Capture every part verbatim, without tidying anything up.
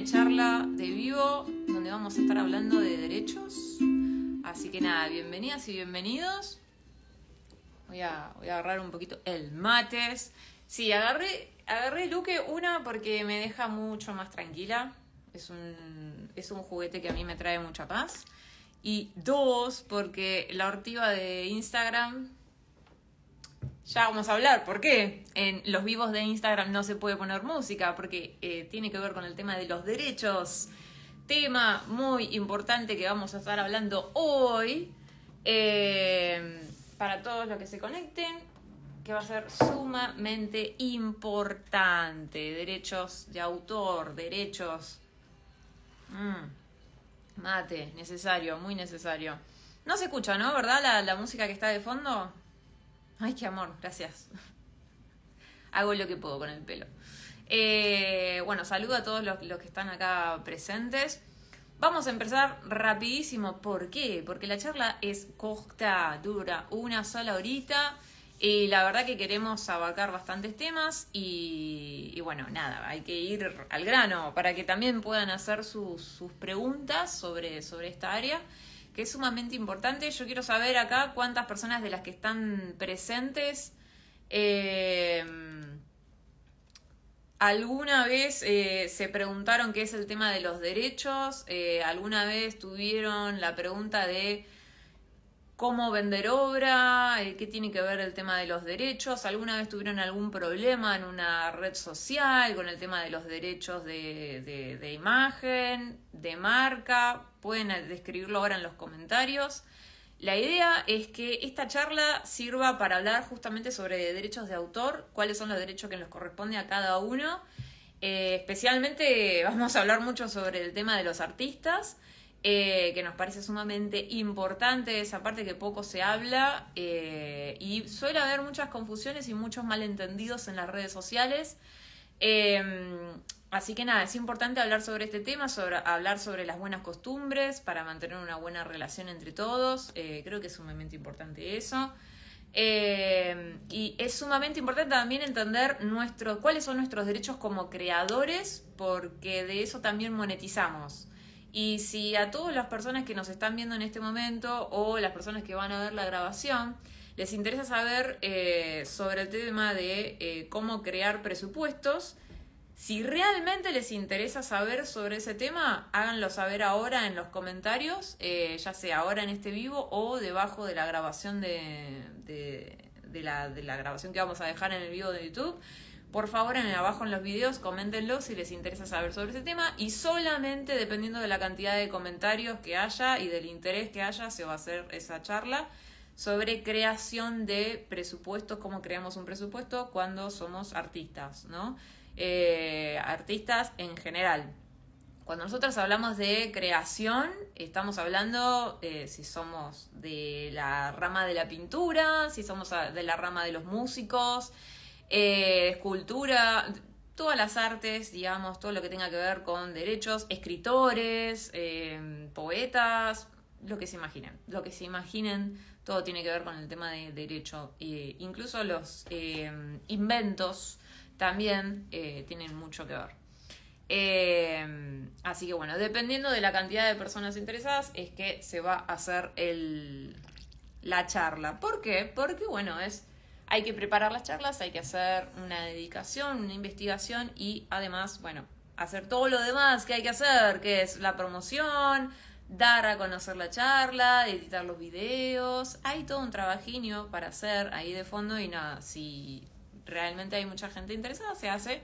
charla de vivo donde vamos a estar hablando de derechos. Así que nada, bienvenidas y bienvenidos. Voy a, voy a agarrar un poquito el mates. Sí, agarré, agarré Luque, una porque me deja mucho más tranquila. Es un, es un juguete que a mí me trae mucha paz. Y dos, porque la ortiva de Instagram... Ya vamos a hablar, ¿por qué? En los vivos de Instagram no se puede poner música, porque eh, tiene que ver con el tema de los derechos. Tema muy importante que vamos a estar hablando hoy. Eh, para todos los que se conecten, que va a ser sumamente importante. Derechos de autor, derechos... Mm, mate, necesario, muy necesario. No se escucha, ¿no? ¿Verdad? La, la música que está de fondo... Ay, qué amor, gracias. Hago lo que puedo con el pelo. Eh, bueno, saludo a todos los, los que están acá presentes. Vamos a empezar rapidísimo. ¿Por qué? Porque la charla es corta, dura una sola horita. Y la verdad que queremos abarcar bastantes temas. Y, y bueno, nada, hay que ir al grano para que también puedan hacer sus, sus preguntas sobre, sobre esta área, que es sumamente importante. Yo quiero saber acá cuántas personas de las que están presentes eh, alguna vez eh, se preguntaron qué es el tema de los derechos, eh, alguna vez tuvieron la pregunta de cómo vender obra, eh, qué tiene que ver el tema de los derechos, alguna vez tuvieron algún problema en una red social con el tema de los derechos de, de, de imagen, de marca, pueden describirlo ahora en los comentarios. La idea es que esta charla sirva para hablar justamente sobre derechos de autor, cuáles son los derechos que nos corresponde a cada uno. Eh, especialmente vamos a hablar mucho sobre el tema de los artistas, Eh, que nos parece sumamente importante, esa parte que poco se habla, eh, y suele haber muchas confusiones y muchos malentendidos en las redes sociales. Eh, así que nada, es importante hablar sobre este tema, sobre, hablar sobre las buenas costumbres para mantener una buena relación entre todos. Eh, creo que es sumamente importante eso. Eh, y es sumamente importante también entender nuestro, cuáles son nuestros derechos como creadores, porque de eso también monetizamos. Y si a todas las personas que nos están viendo en este momento o las personas que van a ver la grabación les interesa saber eh, sobre el tema de eh, cómo crear presupuestos, si realmente les interesa saber sobre ese tema, háganlo saber ahora en los comentarios, eh, ya sea ahora en este vivo o debajo de la grabación de, de, de, la, de la grabación que vamos a dejar en el vivo de YouTube. Por favor, en el abajo en los videos, coméntenlo si les interesa saber sobre ese tema, y solamente dependiendo de la cantidad de comentarios que haya y del interés que haya, se va a hacer esa charla sobre creación de presupuestos, cómo creamos un presupuesto cuando somos artistas, ¿no? Eh, artistas en general. Cuando nosotros hablamos de creación, estamos hablando eh, si somos de la rama de la pintura, si somos de la rama de los músicos, Eh, escultura, todas las artes, digamos, todo lo que tenga que ver con derechos, escritores, eh, poetas, lo que se imaginen, lo que se imaginen, todo tiene que ver con el tema de derecho. Eh, incluso los eh, inventos también eh, tienen mucho que ver. Eh, así que bueno, dependiendo de la cantidad de personas interesadas es que se va a hacer el, la charla. ¿Por qué? Porque bueno, es... Hay que preparar las charlas, hay que hacer una dedicación, una investigación y además, bueno, hacer todo lo demás que hay que hacer, que es la promoción, dar a conocer la charla, editar los videos. Hay todo un trabajinho para hacer ahí de fondo y nada, si realmente hay mucha gente interesada, se hace.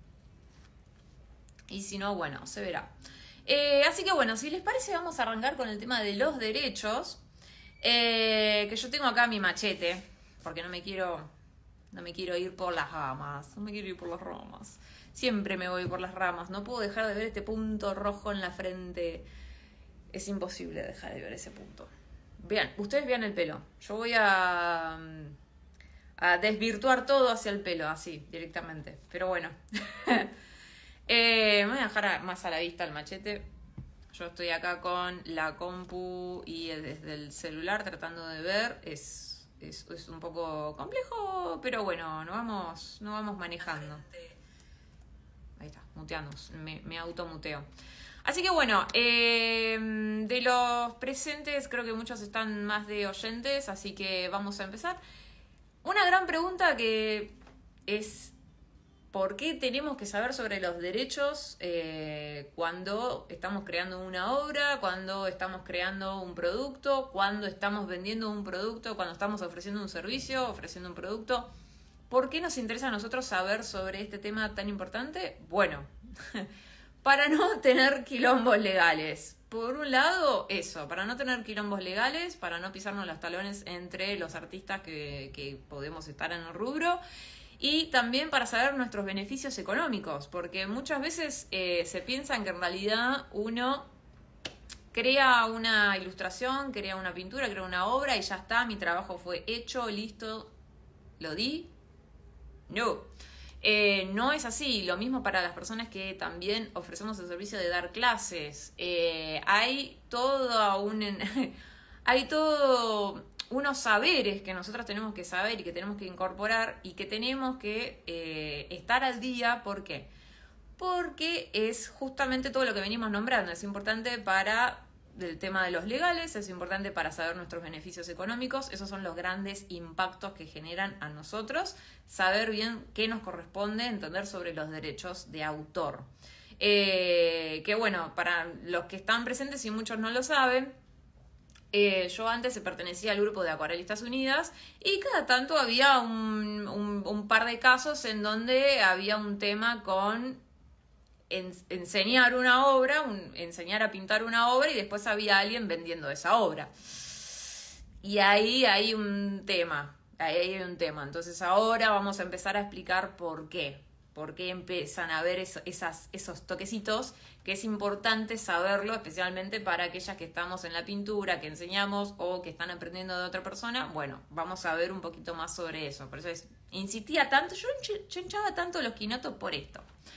Y si no, bueno, se verá. Eh, así que bueno, si les parece, vamos a arrancar con el tema de los derechos. Eh, que yo tengo acá mi machete. Porque no me quiero no me quiero ir por las ramas, no me quiero ir por las ramas. Siempre me voy por las ramas, no puedo dejar de ver este punto rojo en la frente. Es imposible dejar de ver ese punto. Vean, ustedes vean el pelo. Yo voy a, a desvirtuar todo hacia el pelo, así, directamente. Pero bueno. eh, me voy a dejar más a la vista el machete. Yo estoy acá con la compu y desde el celular tratando de ver. Es... Es, es un poco complejo, pero bueno, nos vamos, nos vamos manejando. ahí está, muteando, me, me automuteo. Así que bueno, eh, de los presentes creo que muchos están más de oyentes, así que vamos a empezar. Una gran pregunta que es: ¿por qué tenemos que saber sobre los derechos eh, cuando estamos creando una obra, cuando estamos creando un producto, cuando estamos vendiendo un producto, cuando estamos ofreciendo un servicio, ofreciendo un producto? ¿Por qué nos interesa a nosotros saber sobre este tema tan importante? Bueno, para no tener quilombos legales. Por un lado, eso, para no tener quilombos legales, para no pisarnos los talones entre los artistas que, que podemos estar en el rubro, y también para saber nuestros beneficios económicos, porque muchas veces eh, se piensa que en realidad uno crea una ilustración, crea una pintura, crea una obra y ya está, mi trabajo fue hecho, listo, lo di. No. Eh, no es así, lo mismo para las personas que también ofrecemos el servicio de dar clases. Eh, hay todo un hay todo unos saberes que nosotros tenemos que saber y que tenemos que incorporar y que tenemos que eh, estar al día. ¿Por qué? Porque es justamente todo lo que venimos nombrando. Es importante para el tema de los legales, es importante para saber nuestros beneficios económicos. Esos son los grandes impactos que generan a nosotros. Saber bien qué nos corresponde, entender sobre los derechos de autor. Eh, que bueno, para los que están presentes y muchos no lo saben, Eh, yo antes pertenecía al grupo de Acuarelistas Unidas y cada tanto había un, un, un par de casos en donde había un tema con en, enseñar una obra, un, enseñar a pintar una obra y después había alguien vendiendo esa obra. Y ahí hay un tema, ahí hay un tema. Entonces ahora vamos a empezar a explicar por qué. Por qué empiezan a haber eso, esas, esos toquecitos, que es importante saberlo, especialmente para aquellas que estamos en la pintura, que enseñamos o que están aprendiendo de otra persona. Bueno, vamos a ver un poquito más sobre eso. Por eso es, insistía tanto, yo hinchaba tanto los quinotos por esto.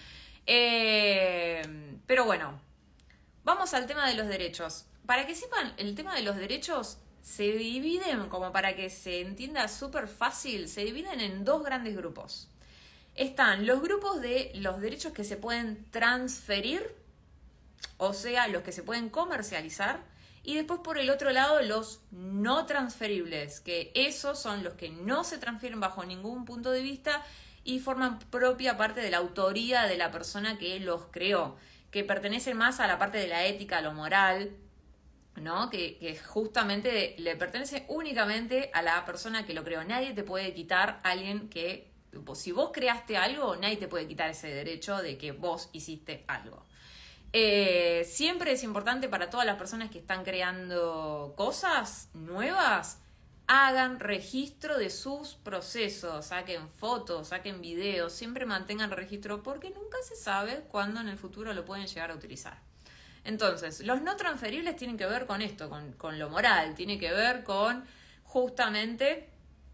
Eh, pero bueno, vamos al tema de los derechos. Para que sepan, el tema de los derechos se dividen, como para que se entienda súper fácil, se dividen en dos grandes grupos. Están los grupos de los derechos que se pueden transferir, o sea, los que se pueden comercializar, y después por el otro lado los no transferibles, que esos son los que no se transfieren bajo ningún punto de vista y forman propia parte de la autoría de la persona que los creó, que pertenecen más a la parte de la ética, lo moral, ¿no? Que, que justamente le pertenece únicamente a la persona que lo creó. Nadie te puede quitar a alguien que... Si vos creaste algo, nadie te puede quitar ese derecho de que vos hiciste algo. Eh, siempre es importante para todas las personas que están creando cosas nuevas, hagan registro de sus procesos, saquen fotos, saquen videos, siempre mantengan registro porque nunca se sabe cuándo en el futuro lo pueden llegar a utilizar. Entonces, los no transferibles tienen que ver con esto, con, con lo moral, tiene que ver con justamente...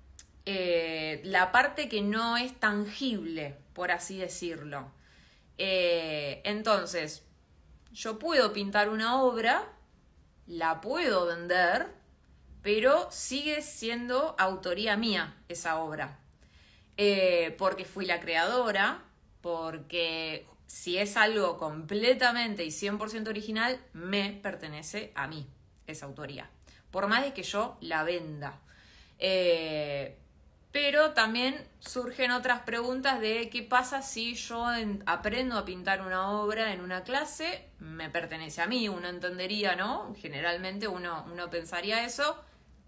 Eh, la parte que no es tangible, por así decirlo. Eh, entonces, yo puedo pintar una obra, la puedo vender, pero sigue siendo autoría mía esa obra. Eh, porque fui la creadora, porque si es algo completamente y cien por ciento original, me pertenece a mí esa autoría. Por más de que yo la venda. Eh, Pero también surgen otras preguntas de qué pasa si yo en, aprendo a pintar una obra en una clase, me pertenece a mí, uno entendería, ¿no? Generalmente uno, uno pensaría eso,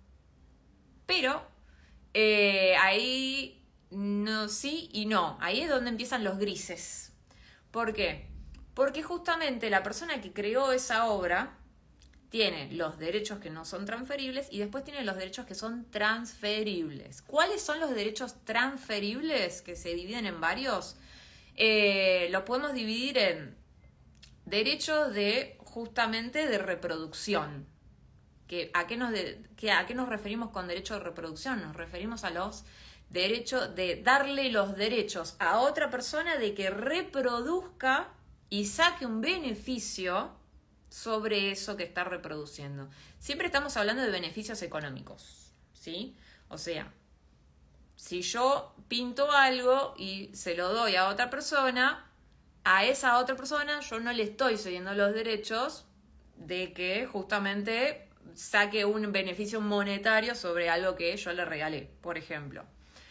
pero eh, ahí no, sí y no, ahí es donde empiezan los grises. ¿Por qué? Porque justamente la persona que creó esa obra tiene los derechos que no son transferibles y después tiene los derechos que son transferibles. ¿Cuáles son los derechos transferibles que se dividen en varios? Eh, los podemos dividir en derechos de justamente de reproducción. ¿Que, a, qué nos de, que, ¿A qué nos referimos con derecho de reproducción? Nos referimos a los derechos de darle los derechos a otra persona de que reproduzca y saque un beneficio sobre eso que está reproduciendo. Siempre estamos hablando de beneficios económicos, ¿sí? O sea, si yo pinto algo y se lo doy a otra persona, a esa otra persona yo no le estoy cediendo los derechos de que justamente saque un beneficio monetario sobre algo que yo le regalé, por ejemplo.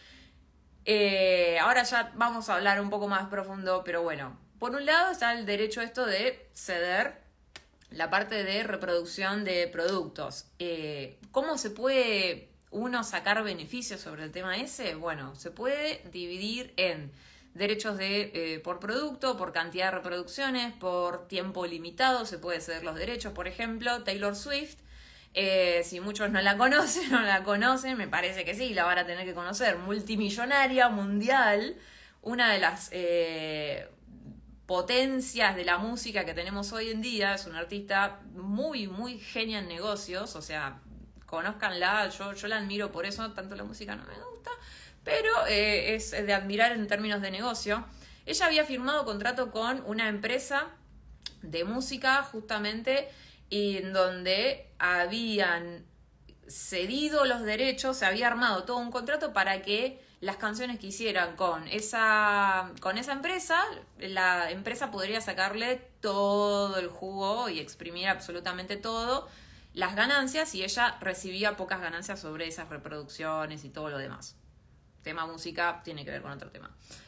Eh, ahora ya vamos a hablar un poco más profundo, pero bueno, por un lado está el derecho esto de ceder la parte de reproducción de productos. Eh, ¿Cómo se puede uno sacar beneficios sobre el tema ese? Bueno, se puede dividir en derechos de eh, por producto, por cantidad de reproducciones, por tiempo limitado, se puede ceder los derechos. Por ejemplo, Taylor Swift, eh, si muchos no la conocen, no la conocen, me parece que sí, la van a tener que conocer, multimillonaria, mundial, una de las eh, potencias de la música que tenemos hoy en día, es una artista muy, muy genia en negocios, o sea, conózcanla, yo, yo la admiro por eso, tanto la música no me gusta, pero eh, es de admirar en términos de negocio. Ella había firmado contrato con una empresa de música justamente y en donde habían cedido los derechos, se había armado todo un contrato para que las canciones que hicieran con esa, con esa empresa, la empresa podría sacarle todo el jugo y exprimir absolutamente todo, las ganancias, y ella recibía pocas ganancias sobre esas reproducciones y todo lo demás. Tema música tiene que ver con otro tema.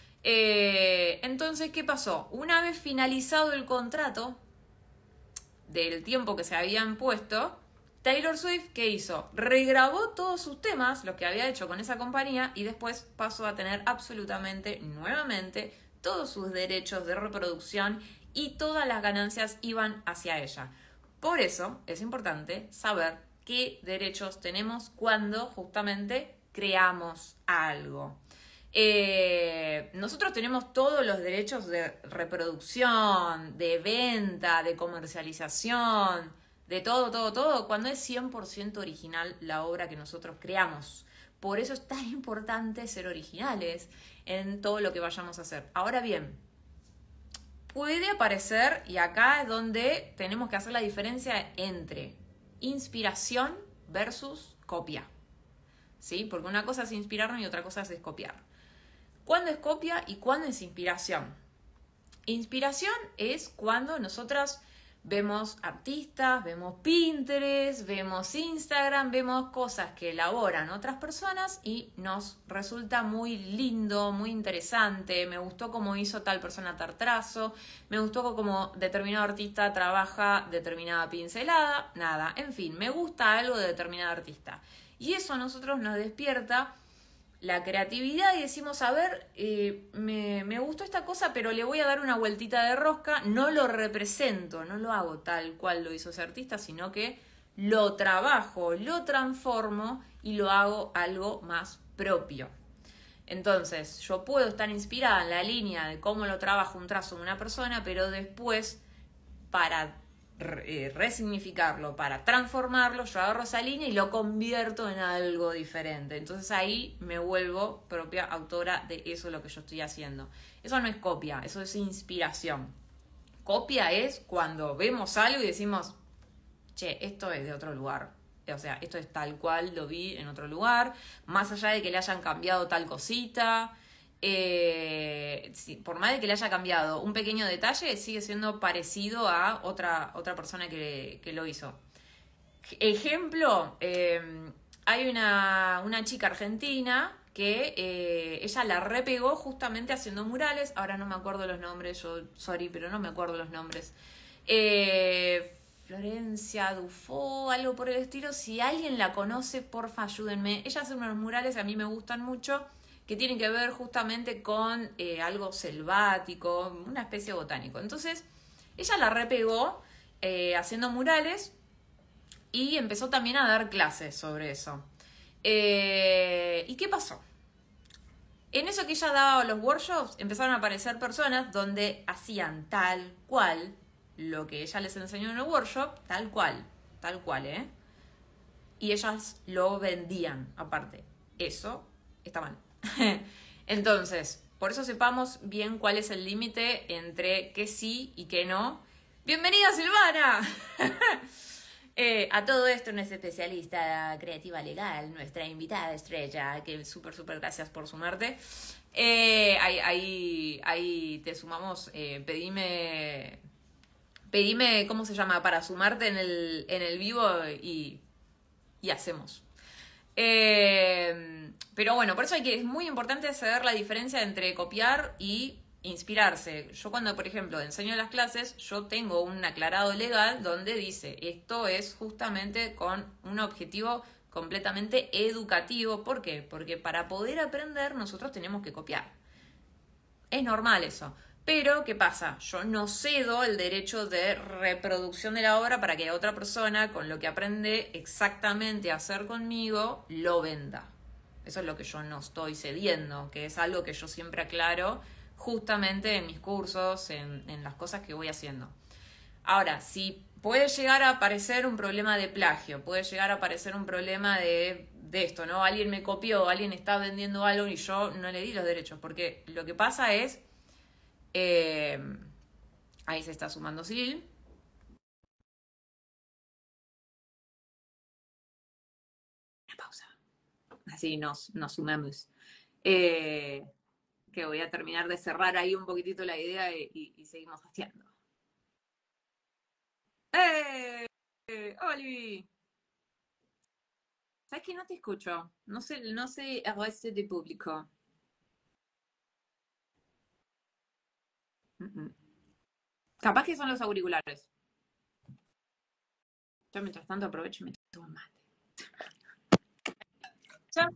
Eh, entonces, ¿qué pasó? Una vez finalizado el contrato del tiempo que se habían puesto, Taylor Swift, ¿qué hizo? Regrabó todos sus temas, los que había hecho con esa compañía, y después pasó a tener absolutamente, nuevamente, todos sus derechos de reproducción y todas las ganancias iban hacia ella. Por eso es importante saber qué derechos tenemos cuando justamente creamos algo. Eh, nosotros tenemos todos los derechos de reproducción, de venta, de comercialización, de todo, todo, todo, cuando es cien por ciento original la obra que nosotros creamos. Por eso es tan importante ser originales en todo lo que vayamos a hacer. Ahora bien, puede aparecer, y acá es donde tenemos que hacer la diferencia entre inspiración versus copia. ¿Sí? Porque una cosa es inspirarnos y otra cosa es copiar. ¿Cuándo es copia y cuándo es inspiración? Inspiración es cuando nosotras vemos artistas, vemos Pinterest, vemos Instagram, vemos cosas que elaboran otras personas y nos resulta muy lindo, muy interesante. Me gustó cómo hizo tal persona tal trazo, me gustó cómo determinado artista trabaja determinada pincelada, nada, en fin, me gusta algo de determinado artista. Y eso a nosotros nos despierta la creatividad y decimos, a ver, eh, me, me gustó esta cosa, pero le voy a dar una vueltita de rosca, no lo represento, no lo hago tal cual lo hizo ese artista, sino que lo trabajo, lo transformo y lo hago algo más propio. Entonces, yo puedo estar inspirada en la línea de cómo lo trabajo un trazo de una persona, pero después, para Re, resignificarlo, para transformarlo, yo agarro esa línea y lo convierto en algo diferente. Entonces ahí me vuelvo propia autora de eso lo que yo estoy haciendo. Eso no es copia, eso es inspiración. Copia es cuando vemos algo y decimos, che, esto es de otro lugar. O sea, esto es tal cual lo vi en otro lugar, más allá de que le hayan cambiado tal cosita. Eh, sí, por más de que le haya cambiado un pequeño detalle, sigue siendo parecido a otra, otra persona que, que lo hizo. Ejemplo, eh, hay una, una chica argentina que eh, ella la repegó justamente haciendo murales. Ahora no me acuerdo los nombres, yo, sorry, pero no me acuerdo los nombres. Eh, Florencia Dufo, algo por el estilo. Si alguien la conoce, porfa, ayúdenme. Ella hace unos murales, a mí me gustan mucho, que tienen que ver justamente con eh, algo selvático, una especie botánico. Entonces, ella la repegó eh, haciendo murales y empezó también a dar clases sobre eso. Eh, ¿Y qué pasó? En eso que ella daba los workshops, empezaron a aparecer personas donde hacían tal cual lo que ella les enseñó en el workshop, tal cual, tal cual, ¿eh? Y ellas lo vendían, aparte. Eso está mal. Entonces, por eso sepamos bien cuál es el límite entre qué sí y qué no. ¡Bienvenida, Silvana! eh, a todo esto, nuestra especialista creativa legal, nuestra invitada estrella, que súper, súper gracias por sumarte. Eh, ahí, ahí, ahí te sumamos, eh, pedime, pedime, ¿cómo se llama? Para sumarte en el, en el vivo y, y hacemos. Eh, pero bueno, por eso hay que, es muy importante saber la diferencia entre copiar y inspirarse. Yo cuando, por ejemplo, enseño las clases, yo tengo un aclarado legal donde dice, esto es justamente con un objetivo completamente educativo. ¿Por qué? Porque para poder aprender nosotros tenemos que copiar. Es normal eso. Pero, ¿qué pasa? Yo no cedo el derecho de reproducción de la obra para que otra persona, con lo que aprende exactamente a hacer conmigo, lo venda. Eso es lo que yo no estoy cediendo, que es algo que yo siempre aclaro justamente en mis cursos, en, en las cosas que voy haciendo. Ahora, si puede llegar a aparecer un problema de plagio, puede llegar a aparecer un problema de, de esto, ¿no? Alguien me copió, alguien está vendiendo algo y yo no le di los derechos, porque lo que pasa es... Eh, ahí se está sumando Sil. Una pausa. Así nos, nos sumamos. Eh, que voy a terminar de cerrar ahí un poquitito la idea y, y, y seguimos haciendo. ¡Eh! ¡Oli! ¿Sabes que no te escucho? No sé, no sé el resto de público. Mm -mm. Capaz que son los auriculares. Yo mientras tanto aprovecho y me tomo un mate. ¿Ya?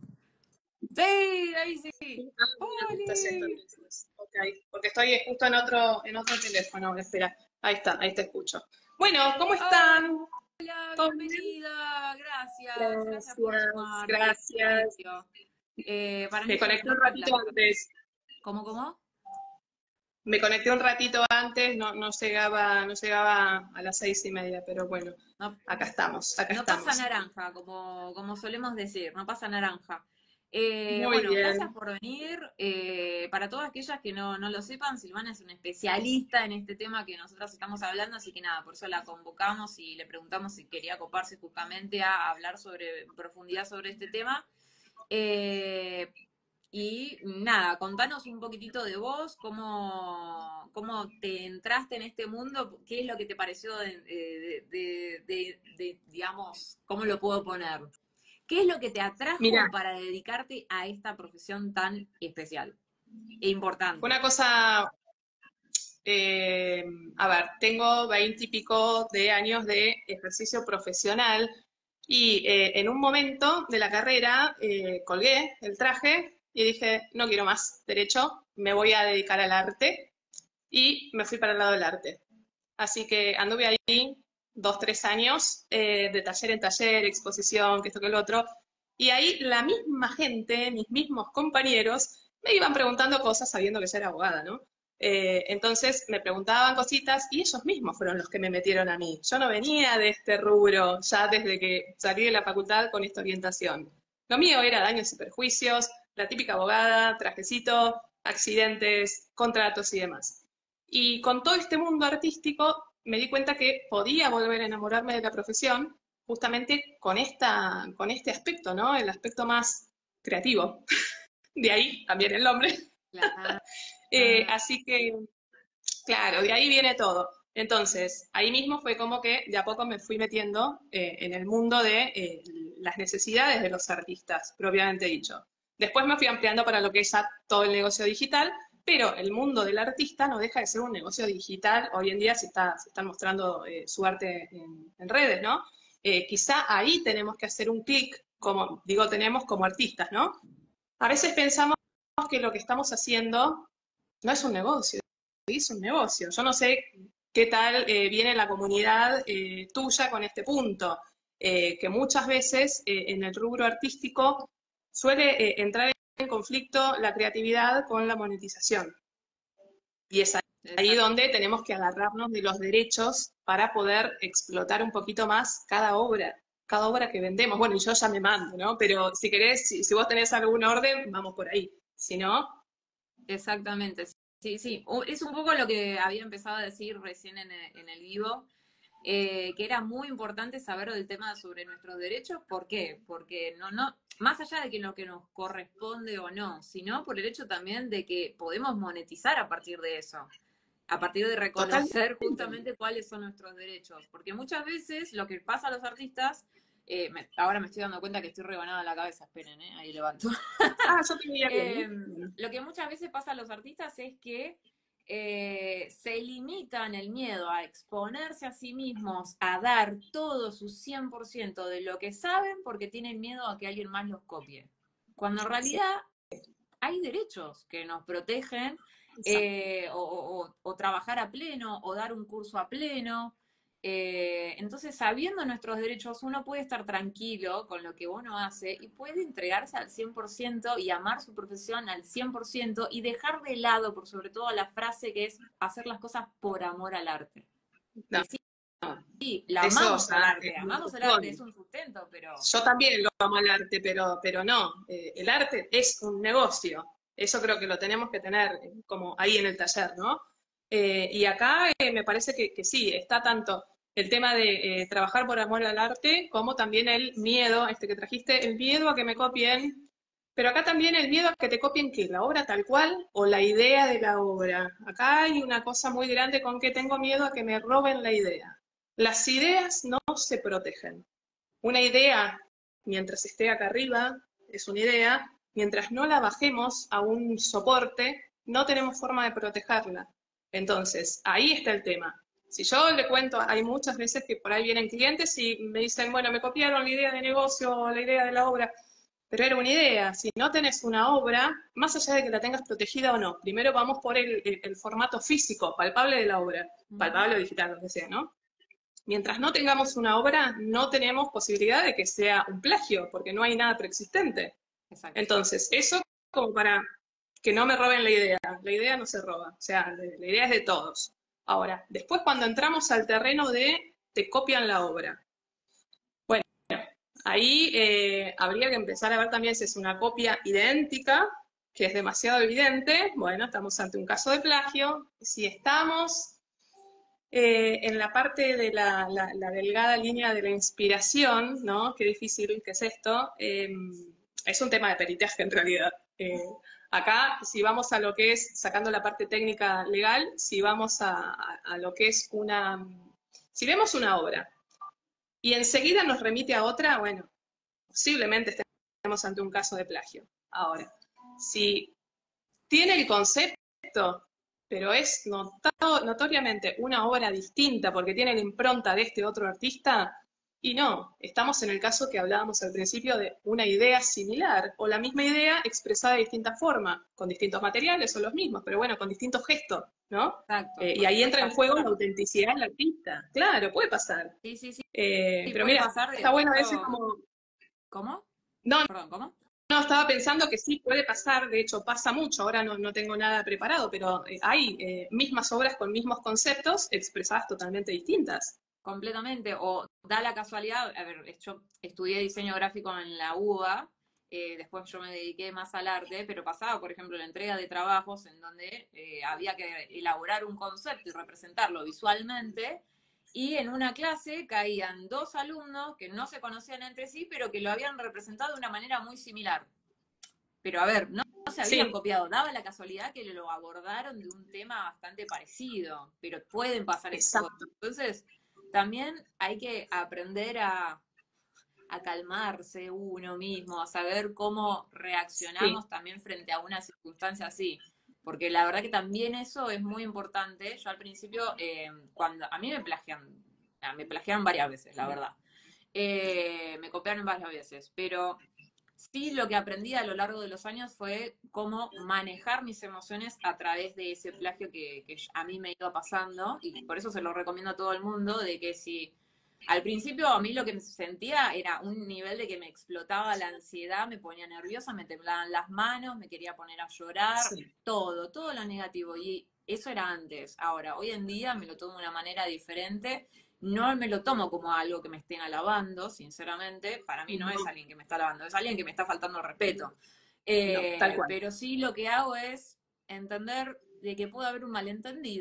Sí, ahí sí. Ah, estás entonces. Ok, porque estoy justo en otro, en otro teléfono. Espera, ahí está, ahí te escucho. Bueno, ¿cómo están? Hola, ¿Todo bien? bienvenida. Gracias, gracias por Gracias, sumarte. gracias. Eh, para mí Me es un conecté un enorme ratito placer. antes. ¿Cómo, cómo? Me conecté un ratito antes, no, no llegaba, no llegaba a las seis y media, pero bueno, No, acá estamos, acá no pasa estamos. naranja, como, como solemos decir, no pasa naranja. Eh, Muy bueno, gracias bien. por venir. Eh, para todas aquellas que no, no lo sepan, Silvana es una especialista en este tema que nosotros estamos hablando, así que nada, por eso la convocamos y le preguntamos si quería coparse justamente a hablar sobre, en profundidad sobre este tema. Eh, y nada, contanos un poquitito de vos, cómo, cómo te entraste en este mundo, qué es lo que te pareció de, de, de, de, de, digamos, ¿cómo lo puedo poner? ¿Qué es lo que te Mira, atrajo para dedicarte a esta profesión tan especial e fue importante? una cosa, eh, a ver, tengo veinte y pico de años de ejercicio profesional y eh, en un momento de la carrera eh, colgué el traje y dije, no quiero más derecho, me voy a dedicar al arte y me fui para el lado del arte. Así que anduve ahí dos, tres años eh, de taller en taller, exposición, que esto que lo otro, y ahí la misma gente, mis mismos compañeros, me iban preguntando cosas sabiendo que ya era abogada, ¿no? Eh, entonces me preguntaban cositas y ellos mismos fueron los que me metieron a mí. Yo no venía de este rubro ya desde que salí de la facultad con esta orientación. Lo mío era daños y perjuicios, la típica abogada, trajecito, accidentes, contratos y demás. Y con todo este mundo artístico me di cuenta que podía volver a enamorarme de la profesión justamente con, esta, con este aspecto, ¿no? El aspecto más creativo. De ahí también el nombre. Claro. Eh, así que, claro, de ahí viene todo. Entonces, ahí mismo fue como que de a poco me fui metiendo eh, en el mundo de eh, las necesidades de los artistas, propiamente dicho. Después me fui ampliando para lo que es ya todo el negocio digital, pero el mundo del artista no deja de ser un negocio digital. Hoy en día se, está, se están mostrando eh, su arte en, en redes, ¿no? Eh, quizá ahí tenemos que hacer un clic, como digo, tenemos como artistas, ¿no? A veces pensamos que lo que estamos haciendo no es un negocio, es un negocio. Yo no sé qué tal eh, viene la comunidad eh, tuya con este punto, eh, que muchas veces eh, en el rubro artístico suele eh, entrar en conflicto la creatividad con la monetización. Y es ahí Exacto. donde tenemos que agarrarnos de los derechos para poder explotar un poquito más cada obra, cada obra que vendemos. Bueno, y yo ya me mando, ¿no? Pero si querés, si, si vos tenés algún orden, vamos por ahí. Si no, Exactamente. Sí, sí. U- Es un poco lo que había empezado a decir recién en el, en el vivo. eh, que era muy importante saber del tema sobre nuestros derechos. ¿Por qué? Porque no, no, más allá de que lo que nos corresponde o no, sino por el hecho también de que podemos monetizar a partir de eso, a partir de reconocer Totalmente. justamente cuáles son nuestros derechos. Porque muchas veces lo que pasa a los artistas, eh, me, ahora me estoy dando cuenta que estoy rebanada en la cabeza, esperen, eh, ahí levanto. Ah, yo te veía bien, Eh, ¿eh? Bueno. lo que muchas veces pasa a los artistas es que eh, se limitan el miedo a exponerse a sí mismos, a dar todo su cien por ciento de lo que saben porque tienen miedo a que alguien más los copie. Cuando en Sí, realidad hay derechos que nos protegen, exacto. eh, o, o- o trabajar a pleno, o dar un curso a pleno. Eh, entonces, sabiendo nuestros derechos, uno puede estar tranquilo con lo que uno hace y puede entregarse al cien por ciento y amar su profesión al cien por ciento y dejar de lado, por sobre todo, la frase que es hacer las cosas por amor al arte. No, Que sí, sí, la eso amamos al ya es arte, un amamos el arte, es montón. un sustento, pero Yo también lo amo al arte, pero, pero no, eh, el arte es un negocio. Eso creo que lo tenemos que tener eh, como ahí en el taller, ¿no? Eh, y acá eh, me parece que, que sí, está tanto el tema de eh, trabajar por amor al arte, como también el miedo, este que trajiste, el miedo a que me copien, pero acá también el miedo a que te copien qué, la obra tal cual o la idea de la obra. Acá hay una cosa muy grande con que tengo miedo a que me roben la idea. Las ideas no se protegen. Una idea, mientras esté acá arriba, es una idea, mientras no la bajemos a un soporte, no tenemos forma de protegerla. Entonces, ahí está el tema. Si yo le cuento, hay muchas veces que por ahí vienen clientes y me dicen, bueno, me copiaron la idea de negocio o la idea de la obra, pero era una idea. Si no tenés una obra, más allá de que la tengas protegida o no, primero vamos por el, el, el formato físico, palpable de la obra, ujú, palpable o digital, lo que sea, ¿no? Mientras no tengamos una obra, no tenemos posibilidad de que sea un plagio, porque no hay nada preexistente. exacto. Entonces, eso como para que no me roben la idea. La idea no se roba, o sea, la idea es de todos. Ahora, después cuando entramos al terreno de te copian la obra, bueno, ahí eh, habría que empezar a ver también si es una copia idéntica, que es demasiado evidente, bueno, estamos ante un caso de plagio. Si estamos eh, en la parte de la, la, la, delgada línea de la inspiración, ¿no? Qué difícil que es esto. Eh, es un tema de peritaje en realidad. Eh, acá, si vamos a lo que es, sacando la parte técnica legal, si vamos a, a, a lo que es una... Si vemos una obra y enseguida nos remite a otra, bueno, posiblemente estemos ante un caso de plagio. Ahora, si tiene el concepto, pero es notado, notoriamente una obra distinta porque tiene la impronta de este otro artista, y no, estamos en el caso que hablábamos al principio de una idea similar o la misma idea expresada de distinta forma, con distintos materiales o los mismos, pero bueno, con distintos gestos, ¿no? Exacto, Eh, y porque ahí puede entra en juego la pasar. autenticidad del artista. Claro, puede pasar. Sí, sí, sí, Eh, sí, pero puede mira, pasar, de está bueno a veces hecho, como... ¿cómo? No, Perdón, ¿cómo? no, estaba pensando que sí puede pasar, de hecho pasa mucho, ahora no, no tengo nada preparado, pero eh, hay eh, mismas obras con mismos conceptos expresadas totalmente distintas. Completamente, o da la casualidad, a ver, yo estudié diseño gráfico en la U B A, eh, después yo me dediqué más al arte, pero pasaba, por ejemplo, la entrega de trabajos en donde eh, había que elaborar un concepto y representarlo visualmente, y en una clase caían dos alumnos que no se conocían entre sí, pero que lo habían representado de una manera muy similar. Pero a ver, no, no se habían Sí, copiado, daba la casualidad que lo abordaron de un tema bastante parecido, pero pueden pasar esas cosas. exacto. Entonces, también hay que aprender a, a calmarse uno mismo, a saber cómo Sí, reaccionamos también frente a una circunstancia así. Porque la verdad que también eso es muy importante. Yo al principio, eh, cuando a mí me plagian, me plagiaron varias veces, la verdad. Eh, me copiaron varias veces, pero sí, lo que aprendí a lo largo de los años fue cómo manejar mis emociones a través de ese plagio que, que a mí me iba pasando, y por eso se lo recomiendo a todo el mundo, de que si al principio a mí lo que me sentía era un nivel de que me explotaba la ansiedad, me ponía nerviosa, me temblaban las manos, me quería poner a llorar, sí, todo, todo lo negativo, y eso era antes. Ahora, hoy en día me lo tomo de una manera diferente, no me lo tomo como algo que me estén alabando, sinceramente. Para mí no es no, alguien que me está alabando, es alguien que me está faltando el respeto. no, tal Eh, cual. pero sí lo que hago es entender de que puede haber un malentendido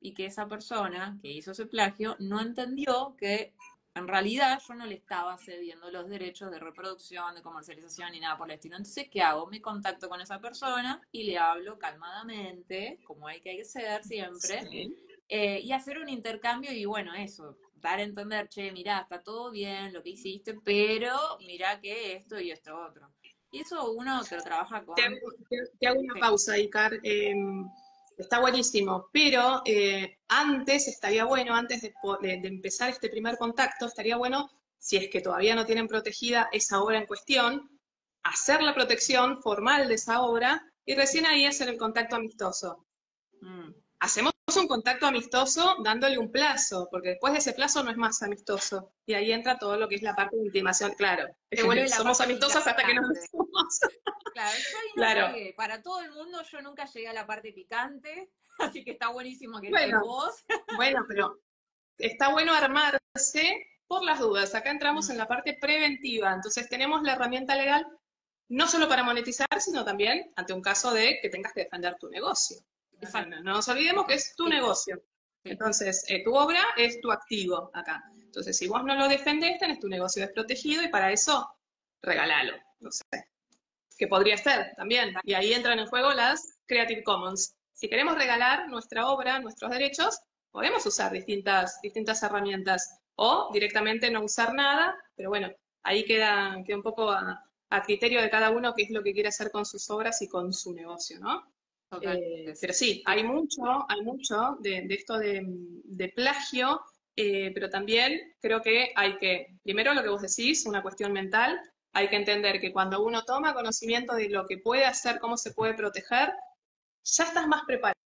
y que esa persona que hizo ese plagio no entendió que en realidad yo no le estaba cediendo los derechos de reproducción, de comercialización ni nada por el estilo. Entonces, ¿qué hago? Me contacto con esa persona y le hablo calmadamente, como hay que hacer siempre, Sí. eh, y hacer un intercambio y bueno, eso, dar a entender, che, mirá, está todo bien lo que hiciste, pero mirá que esto y esto otro. Y eso uno te lo trabaja Te con... hago, te- te hago una Sí. pausa, Icar. Eh, está buenísimo, pero eh, antes estaría bueno, antes de, po- de- de empezar este primer contacto, estaría bueno, si es que todavía no tienen protegida esa obra en cuestión, hacer la protección formal de esa obra y recién ahí hacer el contacto amistoso. Mm. Hacemos un contacto amistoso dándole un plazo, porque después de ese plazo no es más amistoso. Y ahí entra todo lo que es la parte de intimación. Claro, Se vuelve la somos parte amistosas hasta que no lo picante. somos. Claro, yo ahí no Claro. llegué. Para todo el mundo yo nunca llegué a la parte picante, así que está buenísimo que estés Bueno, vos. bueno, pero está bueno armarse por las dudas. Acá entramos en Mm, la parte preventiva. Entonces tenemos la herramienta legal no solo para monetizar, sino también ante un caso de que tengas que defender tu negocio. No, no, exacto, no, no nos olvidemos que es tu sí, negocio. sí. Entonces, eh, tu obra es tu activo acá. Entonces, si vos no lo defendés, tenés tu negocio desprotegido y para eso, regalalo. No sé, que podría ser también. Y ahí entran en juego las Creative Commons. Si queremos regalar nuestra obra, nuestros derechos, podemos usar distintas, distintas herramientas o directamente no usar nada, pero bueno, ahí queda, queda un poco a, a criterio de cada uno qué es lo que quiere hacer con sus obras y con su negocio, ¿no? Eh, Totalmente, sí. pero sí, Sí. hay mucho, hay mucho de, de esto de, de plagio, eh, pero también creo que hay que, primero lo que vos decís, una cuestión mental, hay que entender que cuando uno toma conocimiento de lo que puede hacer, cómo se puede proteger, ya estás más preparada,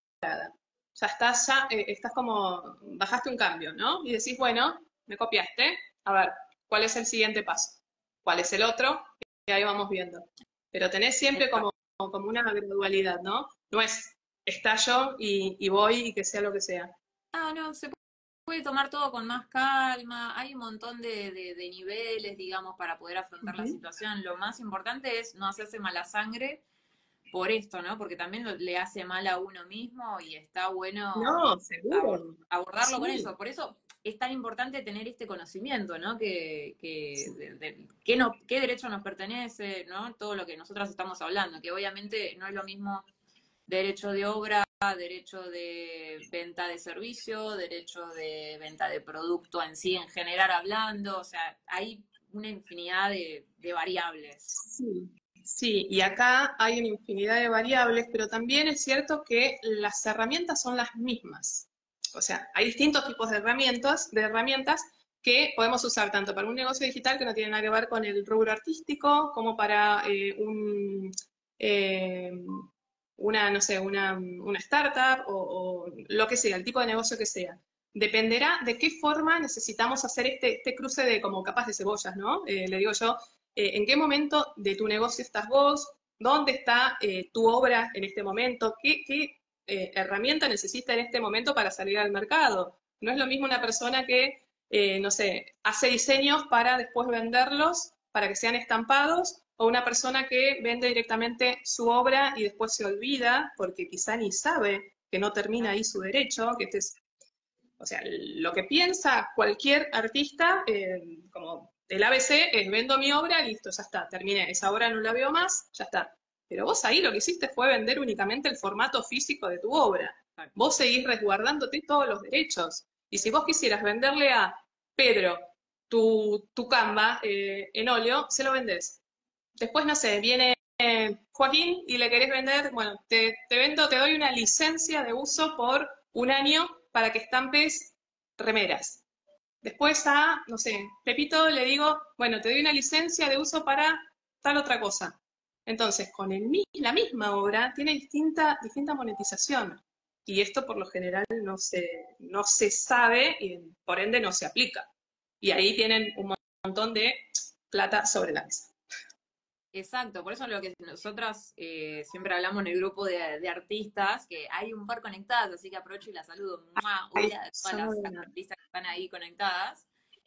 ya estás, ya eh, estás como, bajaste un cambio, ¿no? Y decís, bueno, me copiaste, a ver, ¿cuál es el siguiente paso? ¿Cuál es el otro? Y ahí vamos viendo. Pero tenés siempre como, Exacto. como una gradualidad, ¿no? No es estallo y, y voy y que sea lo que sea. Ah, no, se puede tomar todo con más calma, hay un montón de, de, de niveles, digamos, para poder afrontar la Ujú. situación. Lo más importante es no hacerse mala sangre por esto, ¿no? Porque también lo- le hace mal a uno mismo y está bueno No, abor- seguro. abordarlo con Sí. eso. Por eso es tan importante tener este conocimiento, ¿no? Que, que de, de- qué, no, qué derecho nos pertenece, ¿no? Todo lo que nosotras estamos hablando, que obviamente no es lo mismo derecho de obra, derecho de venta de servicio, derecho de venta de producto en sí, en general hablando, o sea, hay una infinidad de, de variables. Sí, sí, y acá hay una infinidad de variables, pero también es cierto que las herramientas son las mismas. O sea, hay distintos tipos de herramientas, de herramientas que podemos usar tanto para un negocio digital que no tiene nada que ver con el rubro artístico, como para eh, un, eh, una, no sé, una, una startup o, o lo que sea, el tipo de negocio que sea. Dependerá de qué forma necesitamos hacer este, este cruce de como capas de cebollas, ¿no? Eh, le digo yo, eh, en qué momento de tu negocio estás vos, dónde está eh, tu obra en este momento, qué, qué eh, herramienta necesita en este momento para salir al mercado. No es lo mismo una persona que, eh, no sé, hace diseños para después venderlos, para que sean estampados, o una persona que vende directamente su obra y después se olvida, porque quizá ni sabe que no termina ahí su derecho, que este es o sea, lo que piensa cualquier artista, eh, como el A B C, es vendo mi obra, listo, ya está, terminé. Esa obra no la veo más, ya está. Pero vos ahí lo que hiciste fue vender únicamente el formato físico de tu obra. Vos seguís resguardándote todos los derechos. Y si vos quisieras venderle a Pedro tu, tu Canva eh, en óleo, se lo vendés. Después, no sé, viene eh, Joaquín y le querés vender, bueno, te, te vendo, te doy una licencia de uso por un año para que estampes remeras. Después a, no sé, Pepito le digo, bueno, te doy una licencia de uso para tal otra cosa. Entonces, con el, la misma obra tiene distinta, distinta monetización. Y esto por lo general no se, no se sabe y por ende no se aplica. Y ahí tienen un montón de plata sobre la mesa. Exacto, por eso lo que nosotras eh, siempre hablamos en el grupo de, de artistas, que hay un par conectadas, así que aprovecho y las saludo. ¡Mua! Ahí Hola a todas son las una- artistas que están ahí conectadas.